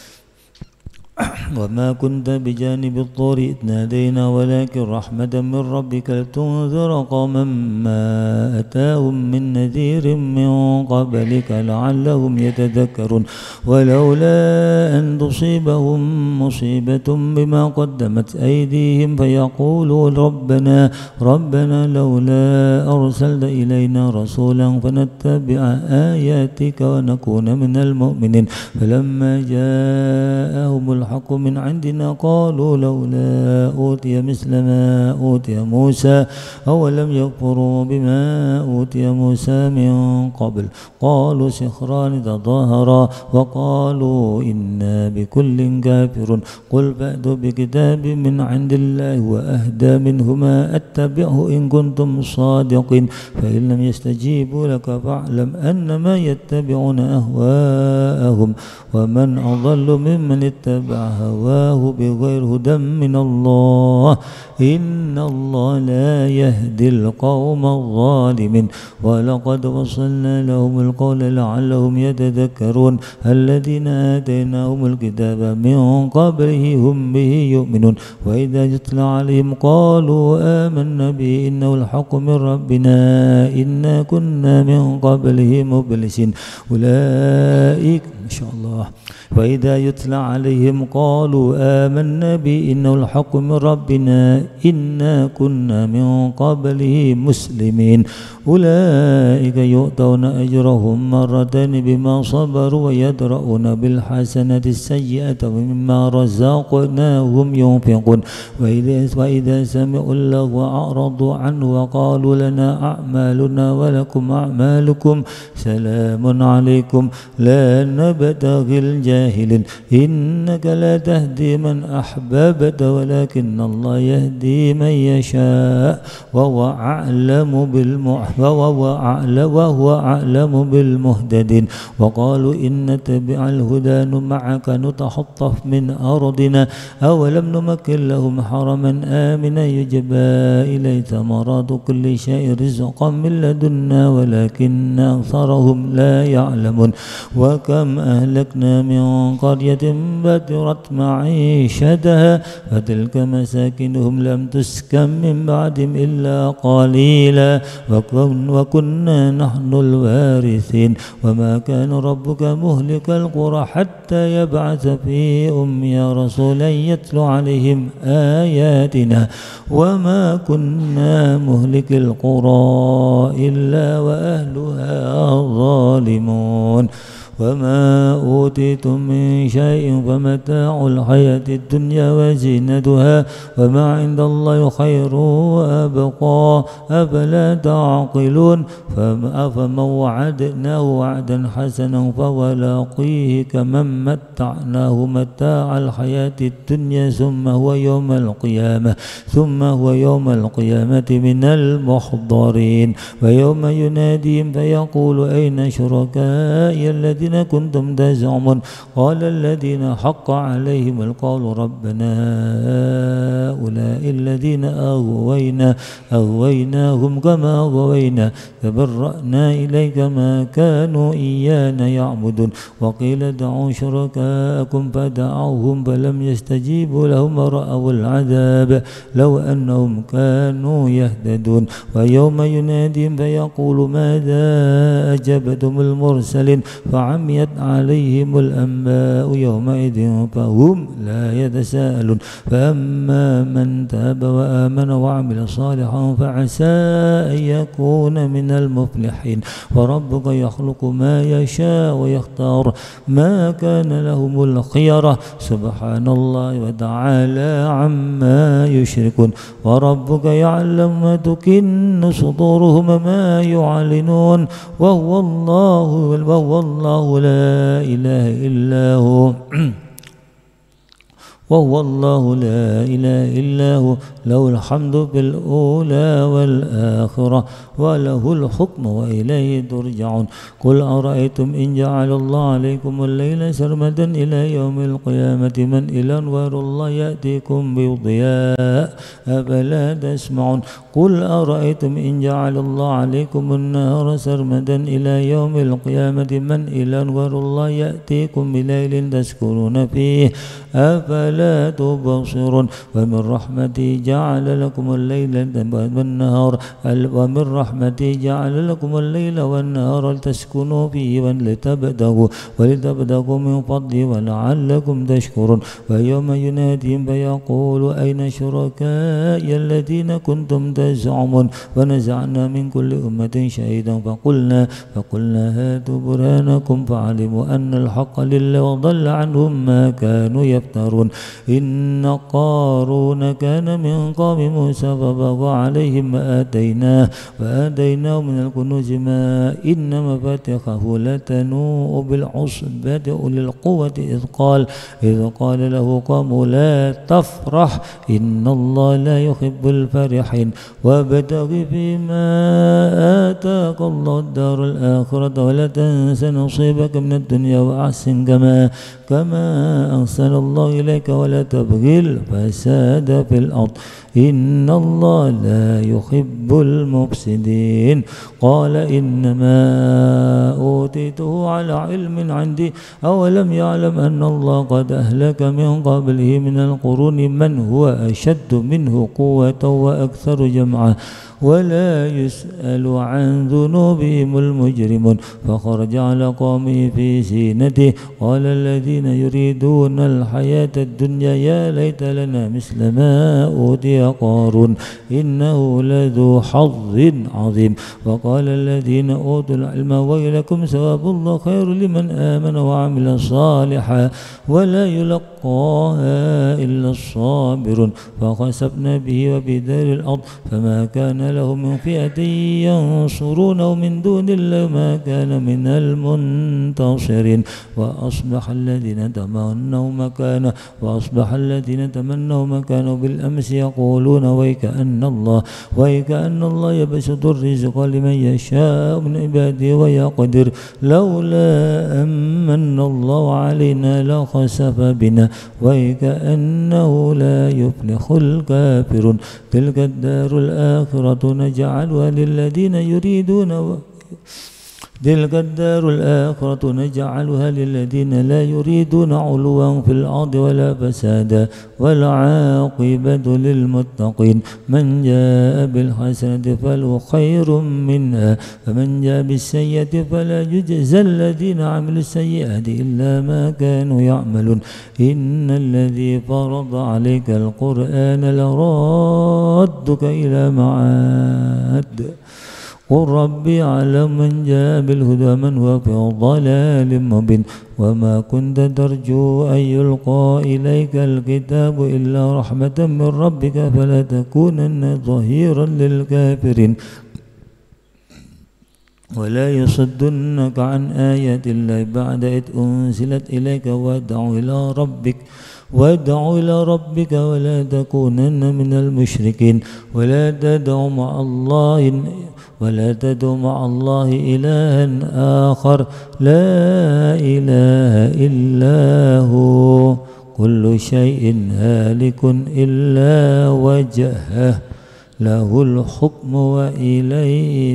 وما كنت بجانب الطور إذ نادينا ولكن رحمة من ربك لتنذر قوما ما أتاهم من نذير من قبلك لعلهم يتذكرون ولولا أن تصيبهم مصيبة بما قدمت أيديهم فيقولوا ربنا لولا أرسلت إلينا رسولا فنتبع آياتك ونكون من المؤمنين فلما جاءهم الحق من عندنا قالوا لولا أوتي مثل ما أوتي موسى أولم يكفروا بما أوتي موسى من قبل قالوا سحران تظاهرا وقالوا إنا بكل كافر قل فأتوا بكتاب من عند الله وأهدى منهما أتبعه إن كنتم صادقين فإن لم يستجيبوا لك فاعلم أنما يتبعون أهواءهم ومن أضل ممن اتبع هواه بغير هدى من الله إن الله لا يهدي القوم الظالمين ولقد وصلنا لهم القول لعلهم يتذكرون الذين آتيناهم الكتاب من قبله هم به يؤمنون وإذا يتلى عليهم قالوا آمنا به إنه الحق من ربنا إنا كنا من قبله مبلسين أولئك إن شاء الله وإذا يتلى عليهم قلوبهم قالوا آمنا به إنه الحق من ربنا إنا كنا من قبله مسلمين أولئك يؤتون أجرهم مرتين بما صبروا ويدرؤون بالحسنة السيئة ومما رزقناهم ينفقون وإذا سمعوا اللغو أعرضوا عنه وقالوا لنا أعمالنا ولكم أعمالكم سلام عليكم لا نبتغي الجاهلين إنك لا تهدي من أحببت ولكن الله يهدي من يشاء وهو أعلم بالمهتدين وقالوا إن نتبع الهدى معك نتخطف من أرضنا أولم نمكن لهم حرما آمنا يجبى إليه ثمرات كل شيء رزقا من لدنا ولكن أكثرهم لا يعلمون وكم أهلكنا من قرية بطرت معيشتها فتلك مساكنهم لم تسكن من بعدهم إلا قليلا وكنا نحن الوارثين وما كان ربك مهلك القرى حتى يبعث في أمها رسولا يتلو عليهم آياتنا وما كنا مهلك القرى إلا وأهلها ظالمون وما أوتيتم من شيء فمتاع الحياة الدنيا وزينتها وما عند الله خير وأبقى أفلا تعقلون فمن وعدناه وعدا حسنا فهو لاقيه كمن متعناه متاع الحياة الدنيا ثم هو يوم القيامة من المحضرين ويوم يناديهم فيقول أين شركائي الذين كنتم تزعمون قال الذين حق عليهم القول ربنا هؤلاء الذين أغويناهم كما أغوينا تبرأنا إليك ما كانوا إيانا يعبدون وقيل ادعوا شركاءكم فدعوهم فلم يستجيبوا لهم ورأوا العذاب لو أنهم كانوا يهتدون ويوم يناديهم فيقول ماذا أجبتم المرسلين فعميت عليهم الأنباء يومئذ فهم لا يتساءلون فأما من تاب وآمن وعمل صالحا فعسى أن يكون من المفلحين وربك يخلق ما يشاء ويختار ما كان لهم الخيرة سبحان الله وتعالى عما يشركون وربك يعلم ما تكن صدورهم ما يعلنون وهو الله لا إله إلا هو وهو الله لا إله إلا هو له الحمد في الأولى والآخرة وله الحكم وإليه ترجعون قل أرأيتم إن جعل الله عليكم الليل سرمدا إلى يوم القيامة من إله غير الله يأتيكم بضياء أفلا تسمعون قل أرأيتم إن جعل الله عليكم النهار سرمدا إلى يوم القيامة من إله غير الله يأتيكم بليل تسكنون فيه أفلا تبصرون ومن رحمته جعل لكم الليل والنهار ومن رحمته جعل لكم الليل والنهار لتسكنوا فيه ولتبتغوا من فضله ولعلكم تشكرون ويوم يناديهم فيقول أين شركائي الذين كنتم تزعمون ونزعنا من كل أمة شهيدا فقلنا هاتوا برهانكم فعلموا أن الحق لله وضل عنهم ما كانوا يفترون إن قارون كان من قوم موسى فبغى عليهم وآتيناه من الكنوز ما إن مفاتحه لتنوء بالعصبة أولي القوة إذ قال له قوم لا تفرح إن الله لا يحب الفرحين وابتغ فيما آتاك الله الدار الآخرة ولا تنس نصيبك من الدنيا وأحسن كما أحسن الله إليك ولا تبغي الفساد في الأرض إن الله لا يحب المفسدين قال إنما أوتيته على علم عندي أولم يعلم أن الله قد أهلك من قبله من القرون من هو أشد منه قوة وأكثر جمعا ولا يسأل عن ذنوبهم المجرمون فخرج على قومه في زينته قال الذين يريدون الحياة الدنيا يا ليت لنا مثل ما أوتي قارون إنه لذو حظ عظيم وقال الذين أوتوا العلم ويلكم ثواب الله خير لمن آمن وعمل صالحا ولا يلقاها إلا الصابرون فخسفنا به وبدار الأرض فما كان له من فئة ينصرونه من دون الله ما كان من المنتصرين وأصبح الذين تمنوا مكانه بالأمس يقولون ويكأن الله يبسط الرزق لمن يشاء من عباده ويقدر لولا أمن الله علينا لخسف بنا ويكأنه لا يفلح الكافرون تلك الدار الآخرة نجعلها للذين لا يريدون علوا في الأرض ولا فسادا والعاقبة للمتقين من جاء بالحسنة فله خير منها ومن جاء بالسيئة فلا يجزى الذين عملوا السيئات إلا ما كانوا يعملون إن الذي فرض عليك القرآن لرادك إلى معاد قل ربي أعلم من جاء بالهدى من هو في ضلال مبين وما كنت ترجو أن يلقى إليك الكتاب إلا رحمة من ربك فلا تكونن ظهيرا للكافرين ولا يصدنك عن آيات الله بعد إذ أنزلت إليك وادع إلى ربك ولا تكونن من المشركين ولا تدع مع الله إلها آخر لا إله إلا هو كل شيء هالك إلا وجهه له الحكم وإليه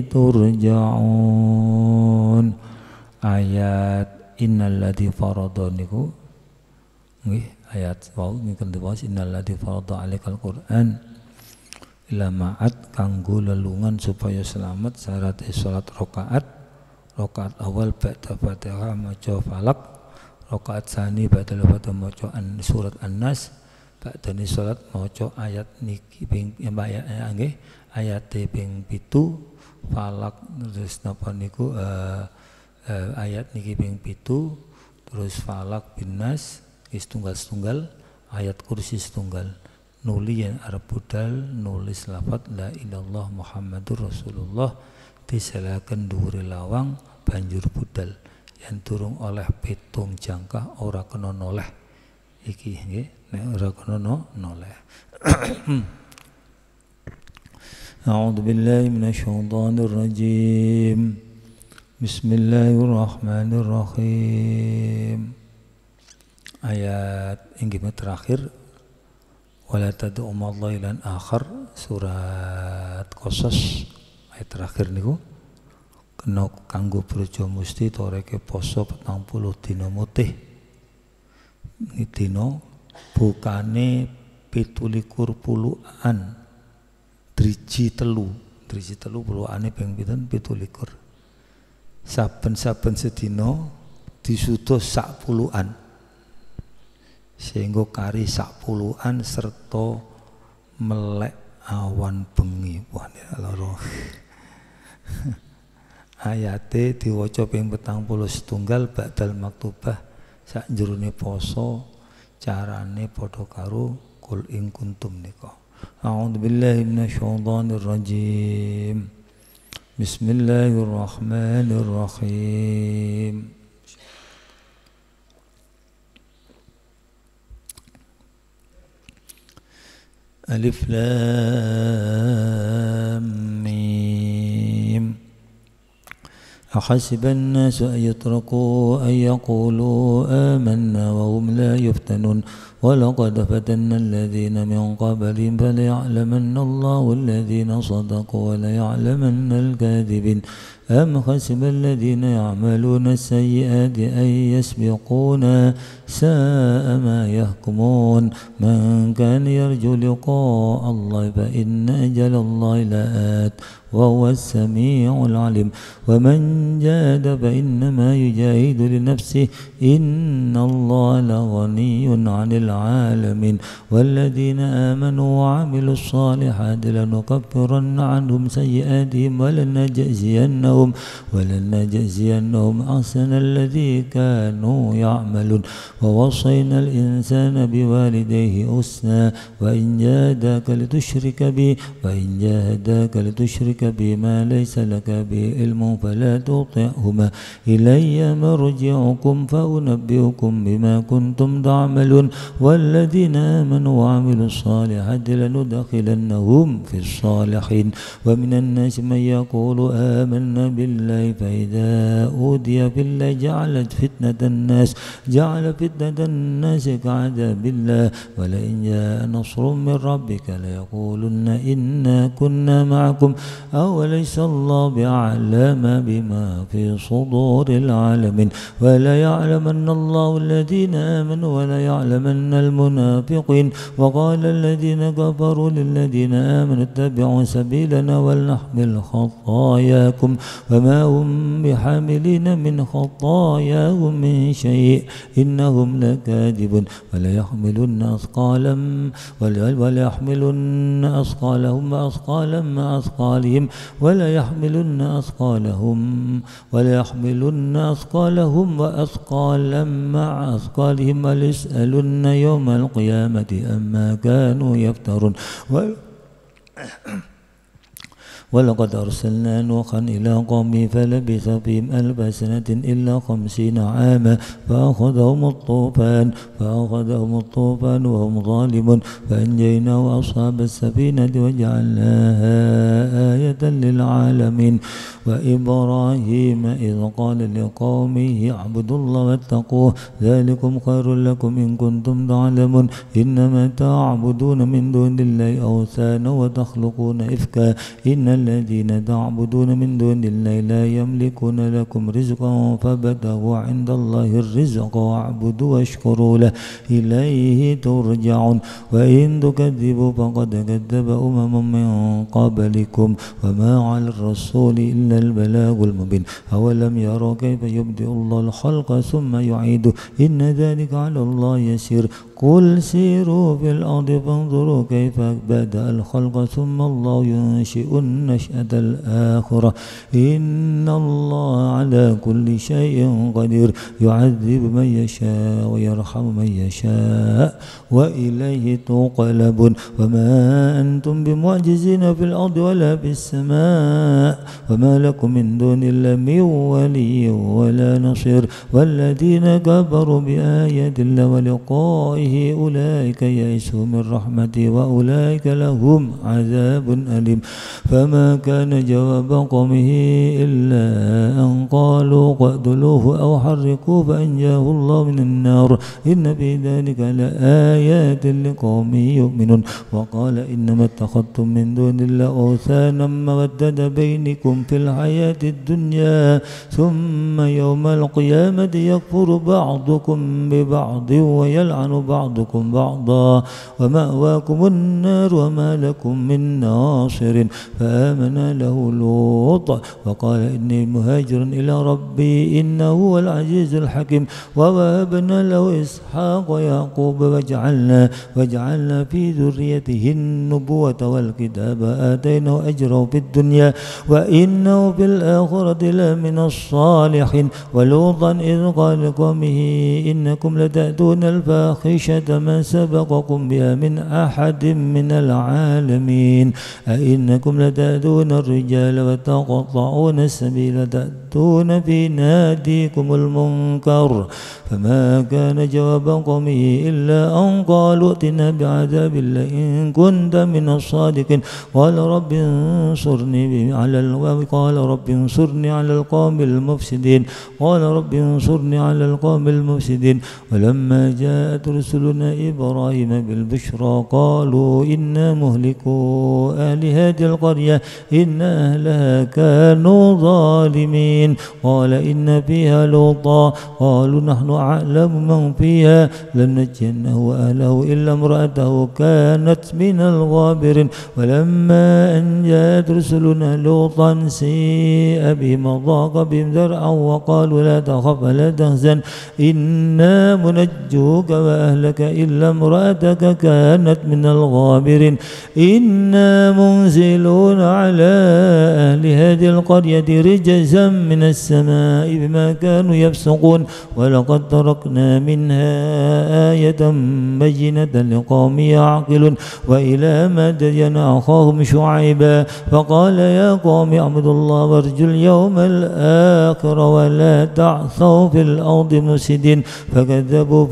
ترجعون. Ayat innalladzi farada niku nggih ayat wau niku diwaos innalladzi farada alaikal Qur'an ila ma'at kanggo lelungan supaya selamat syarat salat rakaat awal ba'da Fatihah maca Falaq rakaat tsani ba'da Fatihah maca surat An-Nas ba'da salat maca ayat niki ping nggih ayat ping 7 Falaq terus napa niku ayat niki ping 7 terus Falaq bin Nas setunggal ayat kursi setunggal nuli yang Arab budal nulis lafaz la ilallah Muhammadur Rasulullah diselakan dhuwure lawang banjur budal yang turung oleh petung jangkah ora kena noleh iki nggih nek ora kena noleh. A'udzu billahi minasyaitonir rajim. Bismillahirrahmanirrahim. Ayat inggih terakhir wala tad'u ma'allahi ilahan akhar surat Qasas ayat terakhir niku kena kanggo brojo musti toreke poso 40 dina mutih dina bukane 17 puluhan driji telu puluhane ping pinten 17 saben-saben sedina disuda sak puluhan sehingga kari sak puluhan serta melek awan bengi. Wah loro. Ayate diwaca ping 40 setunggal ba'dal maktubah sak jerone poso carane padha karo kul ing kuntum nika. A'udzu billahi minasyaitonir rajim. Bismillahirrahmanirrahim. Alif Lam Mim. أحسب الناس أن يتركوا أن يقولوا آمنا وهم لا يفتنون ولقد فتنا الذين من قبلهم فليعلمن الله الذين صدقوا وليعلمن الكاذبين أم حسب الذين يعملون السيئات أن يسبقونا ساء ما يحكمون من كان يرجو لقاء الله فإن أجل الله لآت وهو السميع العليم ومن جاهد فإنما يجاهد لنفسه إن الله لغني عن العالمين والذين آمنوا وعملوا الصالحات لنكفرن عنهم سيئاتهم ولنجزينهم أحسن الذي كانوا يعملون ووصينا الإنسان بوالديه حسنا وإن جاهداك لتشرك بي ما ليس لك به علم فلا تطعهما إلي مرجعكم فأنبئكم بما كنتم تعملون والذين آمنوا وعملوا الصالحات لندخلنهم في الصالحين ومن الناس من يقول آمنا بالله فإذا أوذي في الله جعل فتنة الناس كعذاب الله ولئن جاء نصر من ربك ليقولن إنا كنا معكم أوليس الله بأعلم بما في صدور العالمين ولا يعلمن الله الذين آمنوا ولا يعلمن المنافقين وقال الذين كفروا للذين آمنوا اتبعوا سبيلنا ولنحمل خطاياكم وما هم بحاملين من خطاياهم من شيء إنهم لكاذبون وليحملن أثقالهم وأثقالا مع أثقالهم وليحملن أثقالهم وأثقالا مع أثقالهم وليسألن يوم القيامة أما كانوا يفترون ولقد أرسلنا نوحا إلى قومه فلبث فيهم 1000 سنة إلا 50 عاما فأخذهم الطوفان وهم ظالمون فأنجيناه وأصحاب السفينة وجعلناها آية للعالمين وإبراهيم إذ قال لقومه اعبدوا الله واتقوه ذلكم خير لكم إن كنتم تعلمون إنما تعبدون من دون الله أوثانا وتخلقون إفكا إن الذين تعبدون من دون الله لا يملكون لكم رزقا فابتغوا عند الله الرزق واعبدوا واشكروا له إليه ترجعون وإن تكذبوا فقد كذب من قبلكم وما على الرسول إلا البلاغ المبين أولم يروا كيف يبدئ الله الخلق ثم يعيده إن ذلك على الله يسير قل سيروا في الأرض فانظروا كيف بدأ الخلق ثم الله ينشئ النشأة الآخرة إن الله على كل شيء قدير يعذب من يشاء ويرحم من يشاء وإليه تنقلبون وما أنتم بمعجزين في الأرض ولا في السماء وما لكم من دون الله من ولي ولا نصير والذين كفروا بآيات الله ولقائه أولئك يئسوا من رحمتي وأولئك لهم عذاب أليم فما كان جواب قومه إلا أن قالوا اقتلوه أو حرقوه فأنجاه الله من النار إن في ذلك لآيات لقوم يؤمنون وقال إنما اتخذتم من دون الله أوثانا مودة بينكم في الحياة الدنيا ثم يوم القيامة يكفر بعضكم ببعض ويلعن بعضكم بعضا ومأواكم النار وما لكم من ناصر فآمن له لوط وقال إني مهاجر إلى ربي إنه هو العزيز الحكيم ووهبنا له إسحاق ويعقوب وجعلنا في ذريته النبوة والكتاب آتيناه أجره في الدنيا وإنه في الآخرة لمن الصالحين ولوطا إذ قال لقومه إنكم لتأتون الفاحشة ما سبقكم بها من أحد من العالمين أئنكم لتأتون الرجال وتقطعون السبيل تأتون في ناديكم المنكر فما كان جواب قومه إلا أن قالوا ائتنا بعذاب الله إن كنت من الصادقين قال رب انصرني على القوم المفسدين ولما جاءت رسلنا إبراهيم بالبشرى قالوا إنا مهلكو أهل هذه القرية إن أهلها كانوا ظالمين قال إن فيها لوطا قالوا نحن أعلم من فيها لننجينه وأهله إلا امرأته كانت من الغابرين ولما أن جاءت رسلنا لوطا سيء بهم وضاق بهم ذرعا وقالوا لا تخف ولا تحزن إنا منجوك وأهلك إلا امرأتك كانت من الغابرين إنا منزلون على أهل هذه القرية رجزا من السماء بما كانوا يفسقون ولقد تركنا منها آية بينة لقوم يعقلون وإلى مدين أخاهم شعيبا فقال يا قوم اعبدوا الله وارجوا اليوم الآخر ولا تعثوا في الأرض مفسدين فكذبوا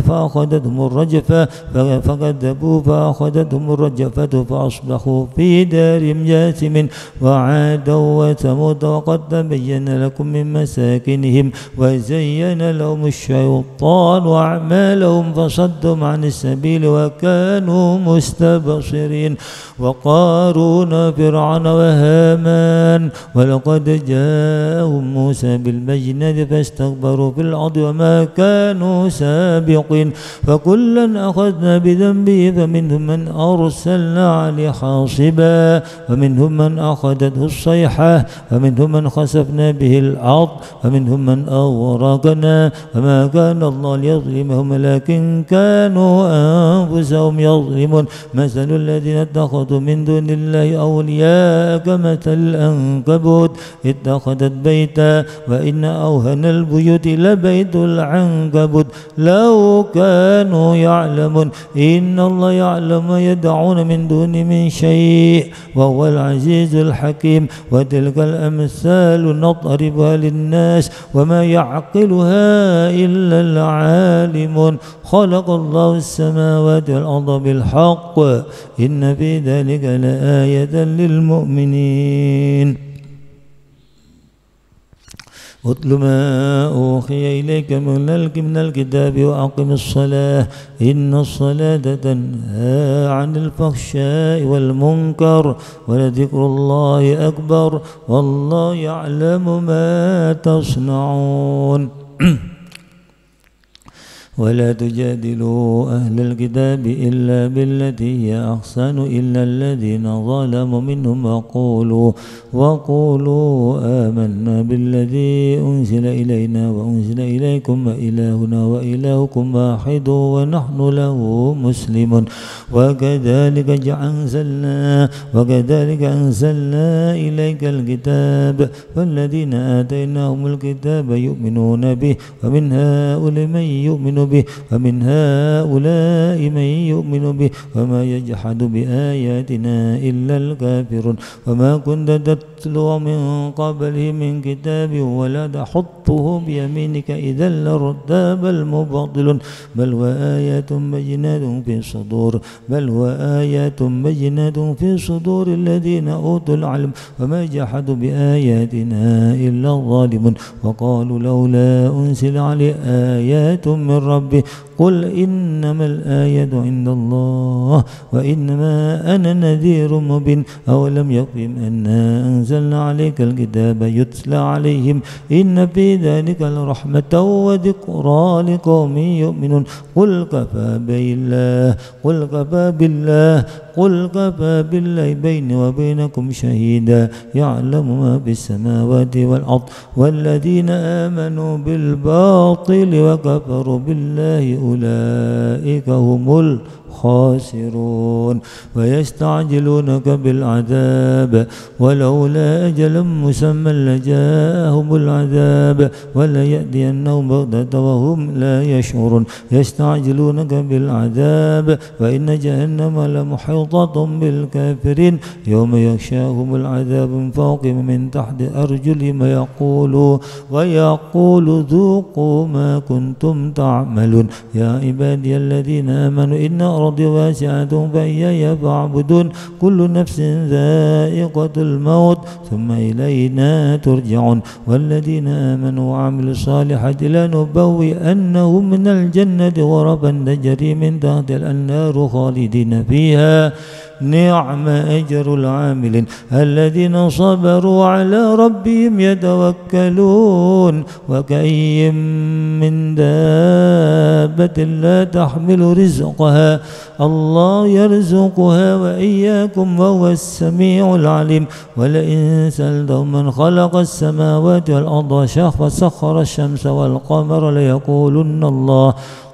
فأخذتهم الرجفة فأصبحوا في دارهم جاثمين وعادا وثمود وقد تبين لكم من مساكنهم وزين لهم الشيطان أعمالهم فصدهم عن السبيل وكانوا مستبصرين وقارون فرعون وهامان ولقد جاءهم موسى بالبينات فاستكبروا في الأرض وما كانوا سابقين فكلا أخذنا بذنبه فمنهم من أرسلنا عليه حاصبا ومنهم من أخذته الصيحة ومنهم من خسفنا به الأرض ومنهم من أغرقنا وما كان الله ليظلمهم ولكن كانوا أنفسهم يظلمون مثل الذين اتخذوا من دون الله أولياء كمثل العنكبوت اتخذت بيتا وإن أوهن البيوت لبيت العنكبوت لو كانوا يعلمون إن الله يعلم ما يدعون من دون من شيء وهو العزيز الحكيم وتلك الأمثال نضربها للناس وما يعقلها إلا العالمون خلق الله السماوات والأرض بالحق إن في ذلك لآية للمؤمنين اتل ما أوحي إليك من الكتاب وأقم الصلاة إن الصلاة تنهى عن الفحشاء والمنكر ولذكر الله أكبر والله يعلم ما تصنعون ولا تجادلوا أهل الكتاب إلا بالتي هي أحسن إلا الذين ظلموا منهم وقولوا آمنا بالذي أنزل إلينا وأنزل إليكم وإلهنا وإلهكم واحد ونحن له مسلمون وكذلك أنزلنا إليك الكتاب والذين آتيناهم الكتاب يؤمنون به ومن هؤلاء من يؤمن به وما يجحد بآياتنا إلا الكافرون وما كنت تتلو من قبله من كتاب ولا تحطه بيمينك إذا لارتاب المبطلون بل وآيات بينات في صدور الذين أوتوا العلم وما يجحد بآياتنا إلا الظالمون وقالوا لولا أنزل عليه آيات من ربه قل إنما الآية عند الله وإنما أنا نذير مبين أولم يكفهم أنا أنزلنا عليك الكتاب يتلى عليهم إن في ذلك لرحمة وذكرى لقوم يؤمنون قل كفى بالله بيني وبينكم شهيدا يعلم ما في السماوات والأرض والذين آمنوا بالباطل وكفروا بالله أولئك هم خاسرون ويستعجلونك بالعذاب ولولا أجل مسمى لجاءهم العذاب وليأتينهم بغتة وهم لا يشعرون يستعجلونك بالعذاب وإن جهنم لمحيطة بالكافرين يوم يغشاهم العذاب من فوقهم من تحت أرجلهم ويقول ذوقوا ما كنتم تعملون يا عبادي الذين آمنوا إن أرضي واسعة فإياي فاعبدون كل نفس ذائقة الموت ثم إلينا ترجعون والذين آمنوا وعملوا الصالحات لنبوئنهم من الجنة غرفا تجري من تحت الأنهار خالدين فيها نعم أجر العاملين الذين صبروا على ربهم يتوكلون وكأي من دابة لا تحمل رزقها الله يرزقها وإياكم وهو السميع العليم ولئن سألتهم من خلق السماوات والأرض وسخر الشمس والقمر ليقولن الله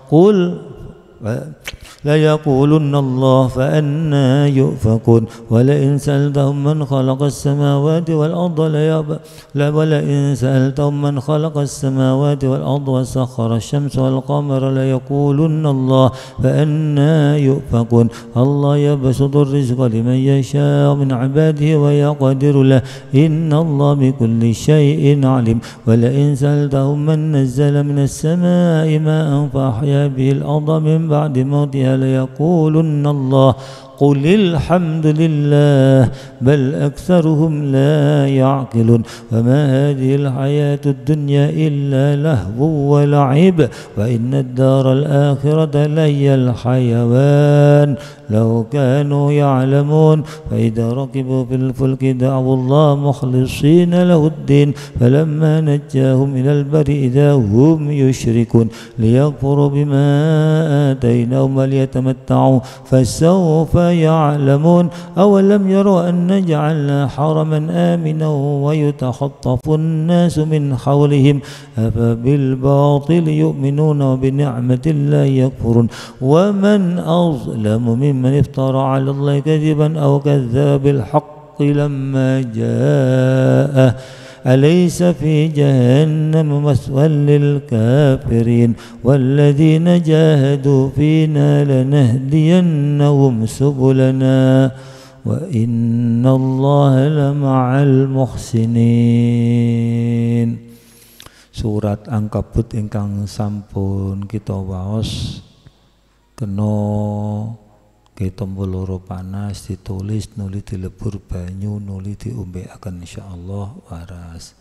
ليقولن الله فأنى يؤفكون ولئن سألتهم من خلق السماوات والأرض ولئن سألتهم من خلق السماوات والأرض وسخر الشمس والقمر ليقولن الله فأنى يؤفكون الله يبسط الرزق لمن يشاء من عباده ويقدر له إن الله بكل شيء عليم ولئن سألتهم من نزل من السماء ماء فأحيا به الأرض من بعد موتها ليقولن الله قل الحمد لله بل أكثرهم لا يعقلون وما هذه الحياة الدنيا إلا لهو ولعب وإن الدار الآخرة لهي الحيوان لو كانوا يعلمون فإذا ركبوا في الفلك دعوا الله مخلصين له الدين فلما نجاهم إلى البر إذا هم يشركون ليكفروا بما آتيناهم وليتمتعوا فسوف يعلمون أولم يروا أن جعلنا حرما آمنا ويتخطف الناس من حولهم أفبالباطل يؤمنون وبنعمة الله يكفرون ومن أظلم ممن افترى على الله كذبا أو كذب بالحق لما جاءه أليس في جهنم مثوى للكافرين والذين جاهدوا فينا لنهدينهم سبلنا وإن الله لمع المحسنين. Surat Ankabut ingkang sampun kita waos kena ketombo loro panas ditulis nuli dilebur banyu nuli diombekaken insyaallah waras.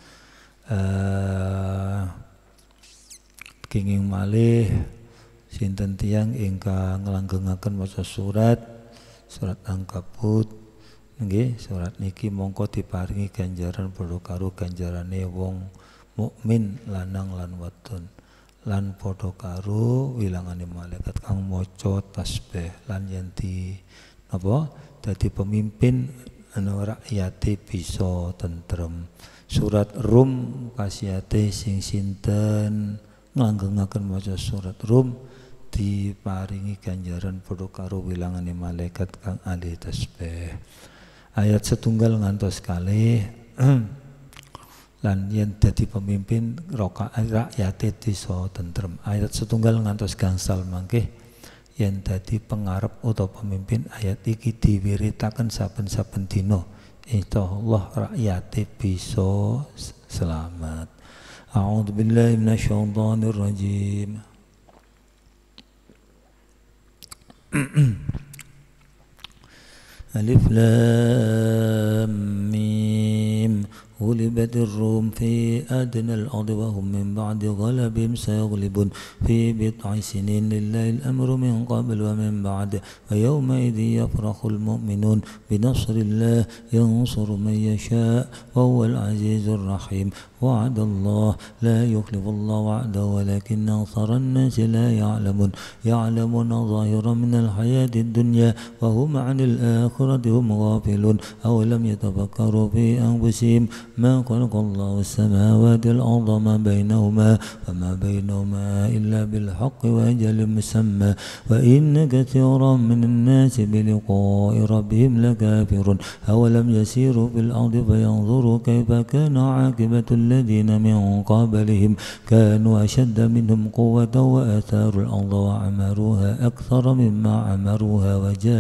Kenging malih sinten tiyang ingkang nglanggengaken maca surat Ankabut nggih surat niki mongko diparingi ganjaran padha karo ganjarane wong mukmin lanang lan wadon lan padha karo wilangane malaikat kang maca tasbih lan yen di napa dadi pemimpin ana rakyate bisa tentrem. Surat Rum kasihate sing sinten nganggengaken maca surat Rum diparingi ganjaran padha karo wilangane malaikat kang ahli tasbih. Ayat setunggal ngantos kalih lan yen dadi pemimpin rakyate bisa tentrem. Ayat setunggal ngantos gangsal mangke yen dadi pengarep utawa pemimpin ayat iki diwiritaken saben-saben dina insyaallah rakyate bisa selamat. A'udzubillahi minasyaitonir rajim. Alif Lam Mim غلبت الروم في أدنى الأرض وهم من بعد غلبهم سيغلبون في بضع سنين لله الأمر من قبل ومن بعد ويومئذ يفرح المؤمنون بنصر الله ينصر من يشاء وهو العزيز الرحيم وعد الله لا يخلف الله وعده ولكن أكثر الناس لا يعلمون ظاهرا من الحياة الدنيا وهم عن الآخرة هم غافلون أولم يتفكروا في أنفسهم ما خلق الله السماوات والأرض ما بينهما وما بينهما إلا بالحق وأجل مسمى وإن كثيرا من الناس بلقاء ربهم لكافرون أولم يسيروا في الأرض فينظروا كيف كان عاقبة الذين من قبلهم كانوا أشد منهم قوة وآثاروا الأرض وعمروها أكثر مما عمروها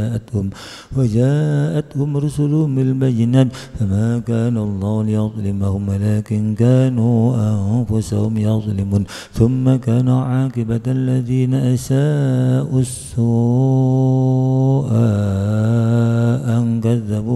وجاءتهم رسلهم بالبينات فما كان الله ليظلمهم ولكن كانوا أنفسهم يظلمون ثم كان عاقبة الذين أساءوا السوء أن كذبوا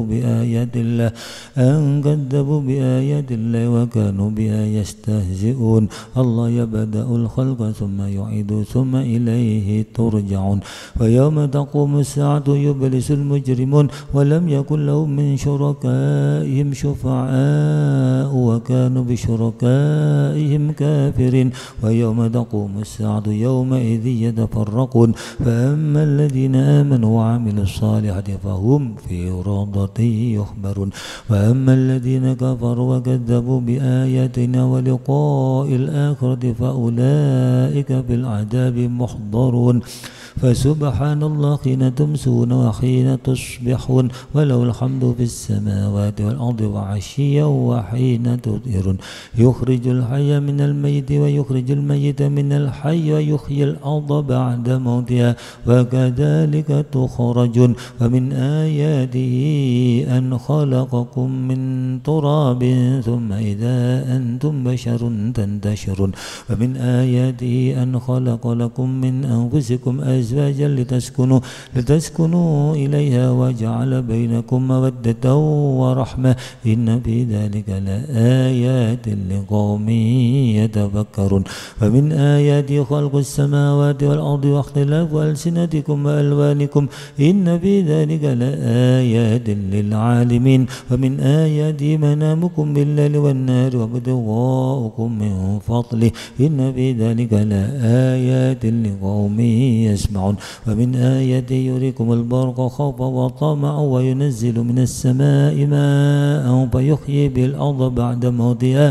بآيات الله وكانوا بها يستهزئون الله يبدأ الخلق ثم يعيد ثم إليه ترجعون ويوم تقوم الساعة يبلس المجرمون ولم يكن لهم من شركائهم شفعاء وكانوا بشركائهم كافرين ويوم تقوم الساعة يومئذ يتفرقون فأما الذين آمنوا وعملوا الصالحات فهم في روضة يخبرون وأما الذين كفروا وكذبوا بآياتنا ولقاء الآخرة فأولئك في العذاب محضرون فسبحان الله حين تمسون وحين تصبحون وله الحمد في السماوات والأرض وعشيا وحين تظهرون يخرج الحي من الميت ويخرج الميت من الحي ويحيي الأرض بعد موتها وكذلك تخرجون ومن آياته أن خلقكم من تراب ثم إذا أنتم بشر تنتشرون ومن آياته أن خلق لكم من أنفسكم أزواجا لتسكنوا إليها وجعل بينكم مودة ورحمة إن في ذلك لآيات لقوم يتفكرون ومن آياته خلق السماوات والأرض واختلاف ألسنتكم وألوانكم إن في ذلك لآيات للعالمين ومن آياته منامكم بالليل والنهار وابتغاؤكم من فضله إن في ذلك لآيات لقوم يسمعون ومن آياته يريكم البرق خوفا وطمعا وينزل من السماء ماء فيحيي بالأرض بعد موتها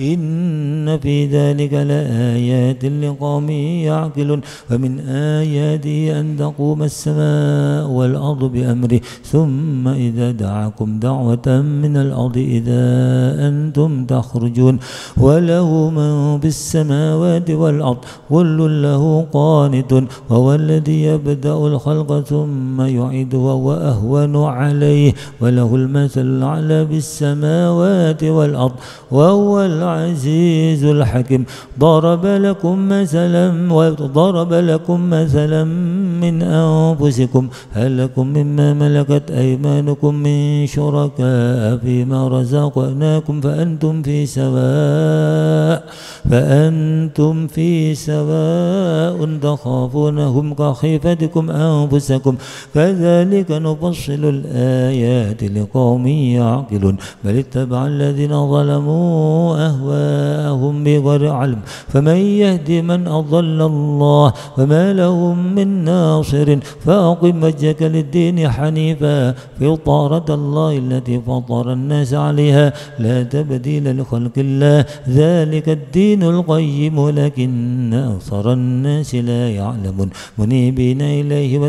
إن في ذلك لآيات لقوم يعقلون ومن آياته أن تقوم السماء والأرض بأمره ثم إذا دعاكم دعوة من الأرض إذا أنتم تخرجون وله من في السماوات والأرض كل له قانت وهو الذي يبدأ الخلق ثم يعيده وهو أهون عليه وله المثل الأعلى بالسماوات والأرض وهو العزيز الحكيم ضرب لكم مثلا من أنفسكم هل لكم مما ملكت أيمانكم من شركاء فيما رزقناكم فأنتم في سواء تخافونهم كخيفتكم أنفسكم كذلك نفصل الآيات لقوم يعقلون بل اتبع الذين ظلموا أهواءهم بغير علم فمن يهدي من أضل الله وما لهم من ناصر فأقم وجهك للدين حنيفا فطرة الله التي فطر الناس عليها لا تبديل لخلق الله ذلك الدين القيم ولكن أكثر الناس لا يعلمون منيبين إليه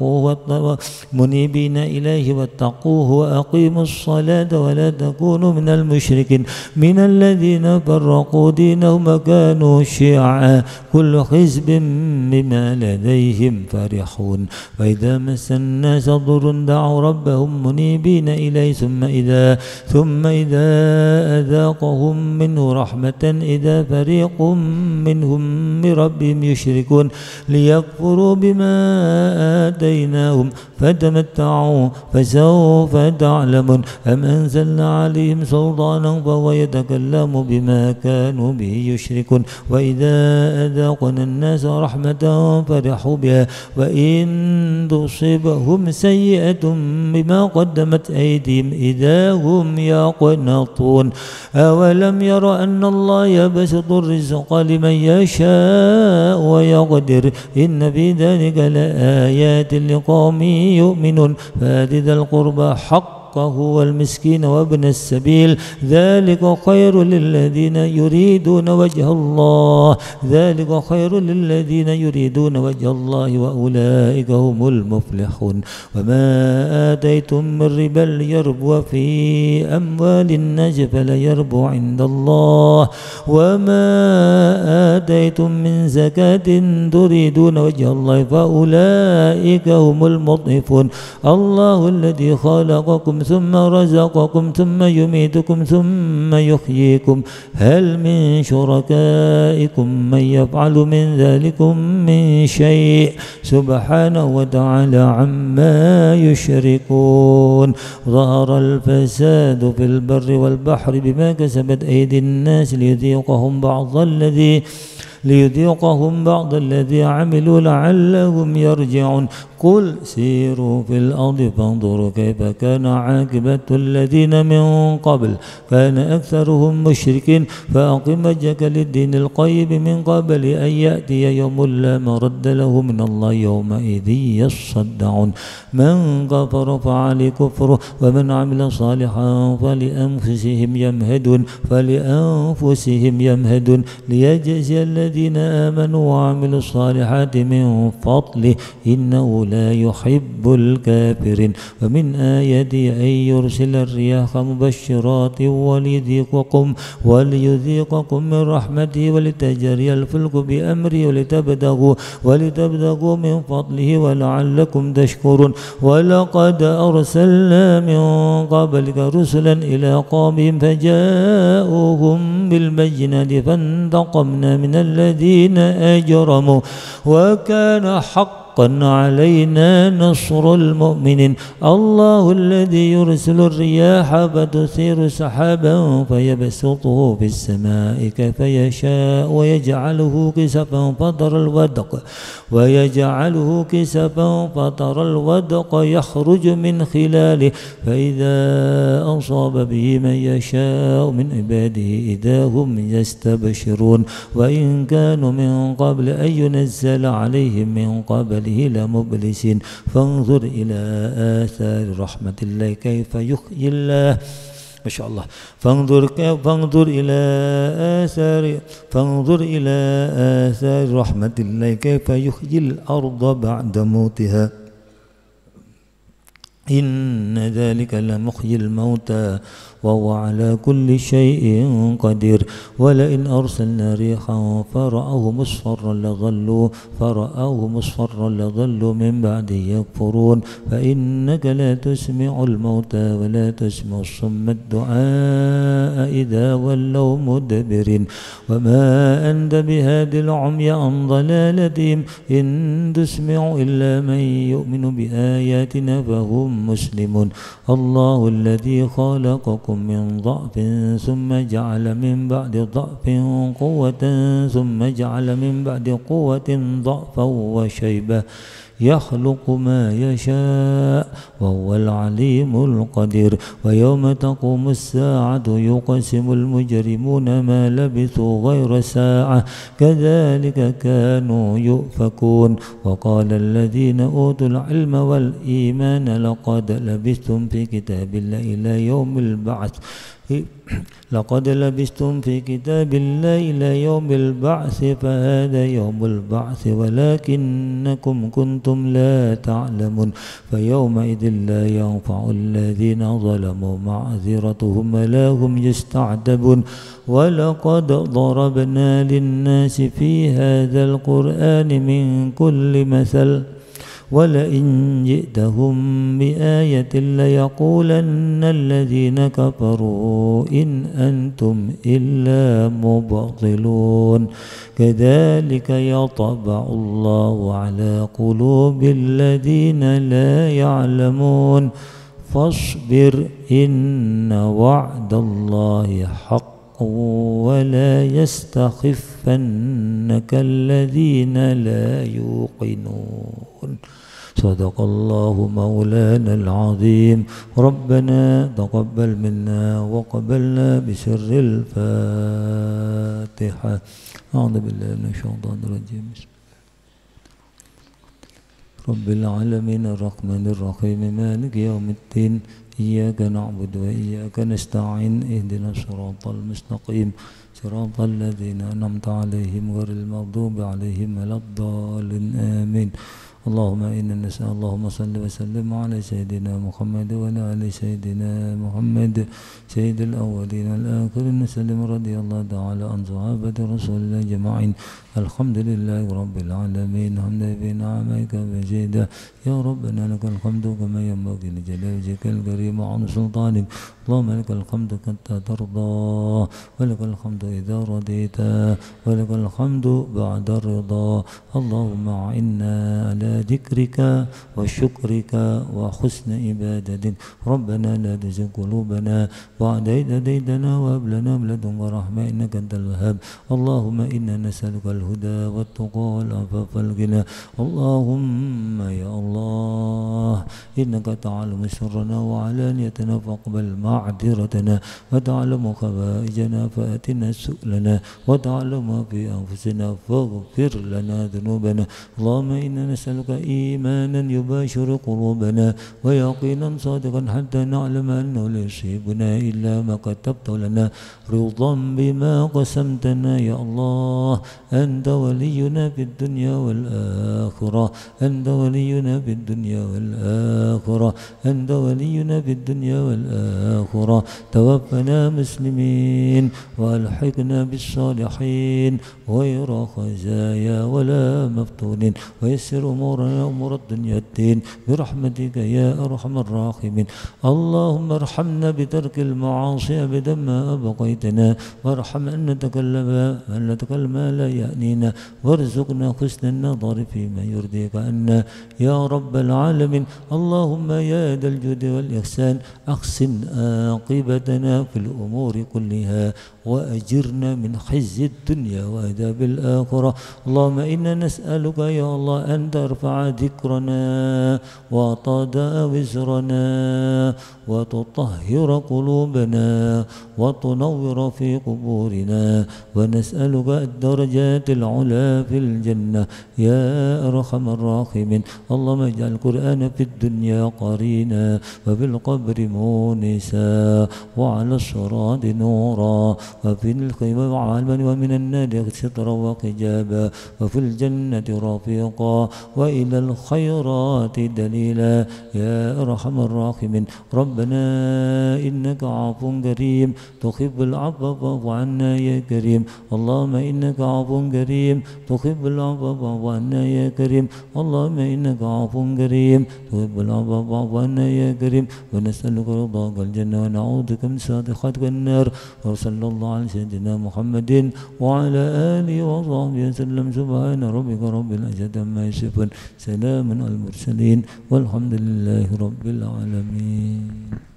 واتقوه وأقيموا الصلاة ولا تكونوا من المشركين من الذين فرقوا دينهم وكانوا شيعا كل حزب بما لديهم فرحون وإذا مس الناس ضر دعوا ربهم منيبين إليه ثم إذا أذاقهم منه رحمة إذا فريق منهم بربهم يشركون ليكفروا بما آتيناهم فتمتعوا فسوف تعلمون أم أنزلنا عليهم سلطانا فهو يتكلم بما كانوا به يشركون وإذا أذاقنا الناس رحمة فرحوا بها وإن تصبهم سيئة بما قدمت أيديهم إذا هم يقنطون أولم يروا أن الله يبسط الرزق لمن يشاء ويقدر إن في ذلك لآيات لقوم يؤمنون فآت ذا القربى حق حقه والمسكين وابن السبيل، ذلك خير للذين يريدون وجه الله، ذلك خير للذين يريدون وجه الله وأولئك هم المفلحون. وما آتيتم من ربا ليربو في أموال الناس فلا يربو عند الله، وما آتيتم من زكاة تريدون وجه الله فأولئك هم المضعفون. الله الذي خلقكم ثم رزقكم ثم يميتكم ثم يحييكم، هل من شركائكم من يفعل من ذلكم من شيء سبحانه وتعالى عما يشركون. ظهر الفساد في البر والبحر بما كسبت أيدي الناس ليذيقهم بعض الذي عملوا لعلهم يرجعون. قل سيروا في الأرض فانظروا كيف كان عاقبة الذين من قبل كان أكثرهم مشركين. فأقم وجهك للدين القيم من قبل أن يأتي يوم لا مرد له من الله يومئذ يصدعون. من كفر فعليه كفره ومن عمل صالحا فلأنفسهم يمهدون ليجزي الذين آمنوا وعملوا الصالحات من فضله إنه لا يحب الكافرين. ومن آياته أن يرسل الرياح مبشرات وليذيقكم من رحمته ولتجري الفلك بأمره ولتبتغوا من فضله ولعلكم تشكرون. ولقد أرسلنا من قبلك رسلا إلى قومهم فجاءوهم بالبينات فانتقمنا من الذين أجرموا وكان حقا علينا نصر المؤمنين. الله الذي يرسل الرياح فتثير سحابا فيبسطه في السماء كيف يشاء ويجعله كسفا فترى الودق يخرج من خلاله فإذا أصاب به من يشاء من عباده إذا هم يستبشرون. وإن كانوا من قبل أن ينزل عليهم من قبله لمبلسين. فانظر إلى آثار رحمة الله كيف يحيي الله ما شاء الله فانظر إلى آثار رحمة الله كيف يحيي الأرض بعد موتها إن ذلك لمحيي الموتى وهو على كل شيء قدير. ولئن أرسلنا ريحا فرأوه مصفرا لظلوا من بعده يكفرون. فإنك لا تسمع الموتى ولا تسمع الصم الدعاء إذا ولوا مدبرين. وما أنت بهاد العمي عن ضلالتهم إن تسمع إلا من يؤمن بآياتنا فهم مسلمون. الله الذي خلقكم من ضعف ثم جعل من بعد ضعف قوة ثم جعل من بعد قوة ضعفا وشيبة يخلق ما يشاء وهو العليم القدير. ويوم تقوم الساعة يقسم المجرمون ما لبثوا غير ساعة كذلك كانوا يؤفكون. وقال الذين أوتوا العلم والإيمان لقد لبثتم في كتاب الله إلى يوم البعث فهذا يوم البعث ولكنكم كنتم لا تعلمون. فيومئذ لا ينفع الذين ظلموا معذرتهم ولا هم يستعتبون. ولقد ضربنا للناس في هذا القرآن من كل مثل ولئن جئتهم بآية ليقولن الذين كفروا إن أنتم إلا مبطلون. كذلك يطبع الله على قلوب الذين لا يعلمون. فاصبر إن وعد الله حق ولا يستخفنك الذين لا يوقنون. صدق الله مولانا العظيم. ربنا تقبل منا وقبلنا بسر الفاتحة. أعوذ بالله من الشيطان الرجيم. رب العالمين الرحمن الرحيم مالك يوم الدين إياك نعبد وإياك نستعين اهدنا الصراط المستقيم صراط الذين أنعمت عليهم غير المغضوب عليهم ولا الضالين آمين. اللهم إنا نسأل اللهم صل وسلم على سيدنا محمد وعلى آل سيدنا محمد سيد الأولين والآخرين وسلم رضي الله تعالى عن صحابة رسول الله أجمعين. الحمد لله رب العالمين حمدا بنعمك مزيدا يا ربنا لك الحمد كما ينبغي لجلال وجهك الكريم وعن سلطانك. اللهم لك الحمد حتى ترضى ولك الحمد إذا رضيت ولك الحمد بعد الرضا. اللهم أعنا على ذكرك وشكرك وحسن عبادتك. ربنا لا تزغ قلوبنا بعد إذ هديتنا وهب لنا من لدنك رحمة إنك أنت الوهاب. اللهم إنا نسألك الهدى والتقى والعفاف والغنى. اللهم يا الله إنك تعلم سرنا وعلانيتنا فاقبل معذرتنا وتعلم خبائجنا فأتنا سؤلنا وتعلم ما في أنفسنا فاغفر لنا ذنوبنا. اللهم إنا نسألك إيمانا يباشر قلوبنا ويقينا صادقا حتى نعلم أنه لا يصيبنا إلا ما كتبت لنا رضا بما قسمتنا. يا الله أنت ولينا في الدنيا والآخرة أنت ولينا في الدنيا والآخرة أنت ولينا في الدنيا والآخرة. توفنا مسلمين وألحقنا بالصالحين غير خزايا ولا مفتونين ويسر أمورنا أمور الدنيا الدين برحمتك يا أرحم الراحمين. اللهم ارحمنا بترك المعاصي أبدا ما أبقيتنا وارحم أن نتكلم لا يعنينا وارزقنا حسن النظر فيما يرضيك عنا يا رب العالمين. اللهم يا ذا الجود والإحسان أحسن عاقبتنا في الأمور كلها وأجرنا من خزي الدنيا وعذاب الآخرة. اللهم إنا نسألك يا الله أن ترفع ذكرنا وتضع وزرنا وتطهر قلوبنا وتنور في قبورنا ونسألك الدرجات العلى في الجنة يا أرحم الراحمين. اللهم اجعل القرآن في الدنيا قرينا وفي القبر مونسا وعلى الصراط نورا وفي الخير عالما ومن النار سترا وحجابا وفي الجنة رفيقا وإلى الخيرات دليلا يا أرحم الراحمين. ربنا إنك عفو كريم تحب العفو فاعف عنا يا كريم. اللهم إنك عفو كريم تحب العفو فاعف عنا يا كريم. اللهم إنك عفو كريم تحب العفو فاعف عنا يا كريم. ونسألك رضاك الجنة ونعوذ بك من سخطك النار. وصلى الله على سيدنا محمد وعلى آله وصحبه وسلم. سبحان ربك رب العزة عما يصفون سلام على المرسلين والحمد لله رب العالمين.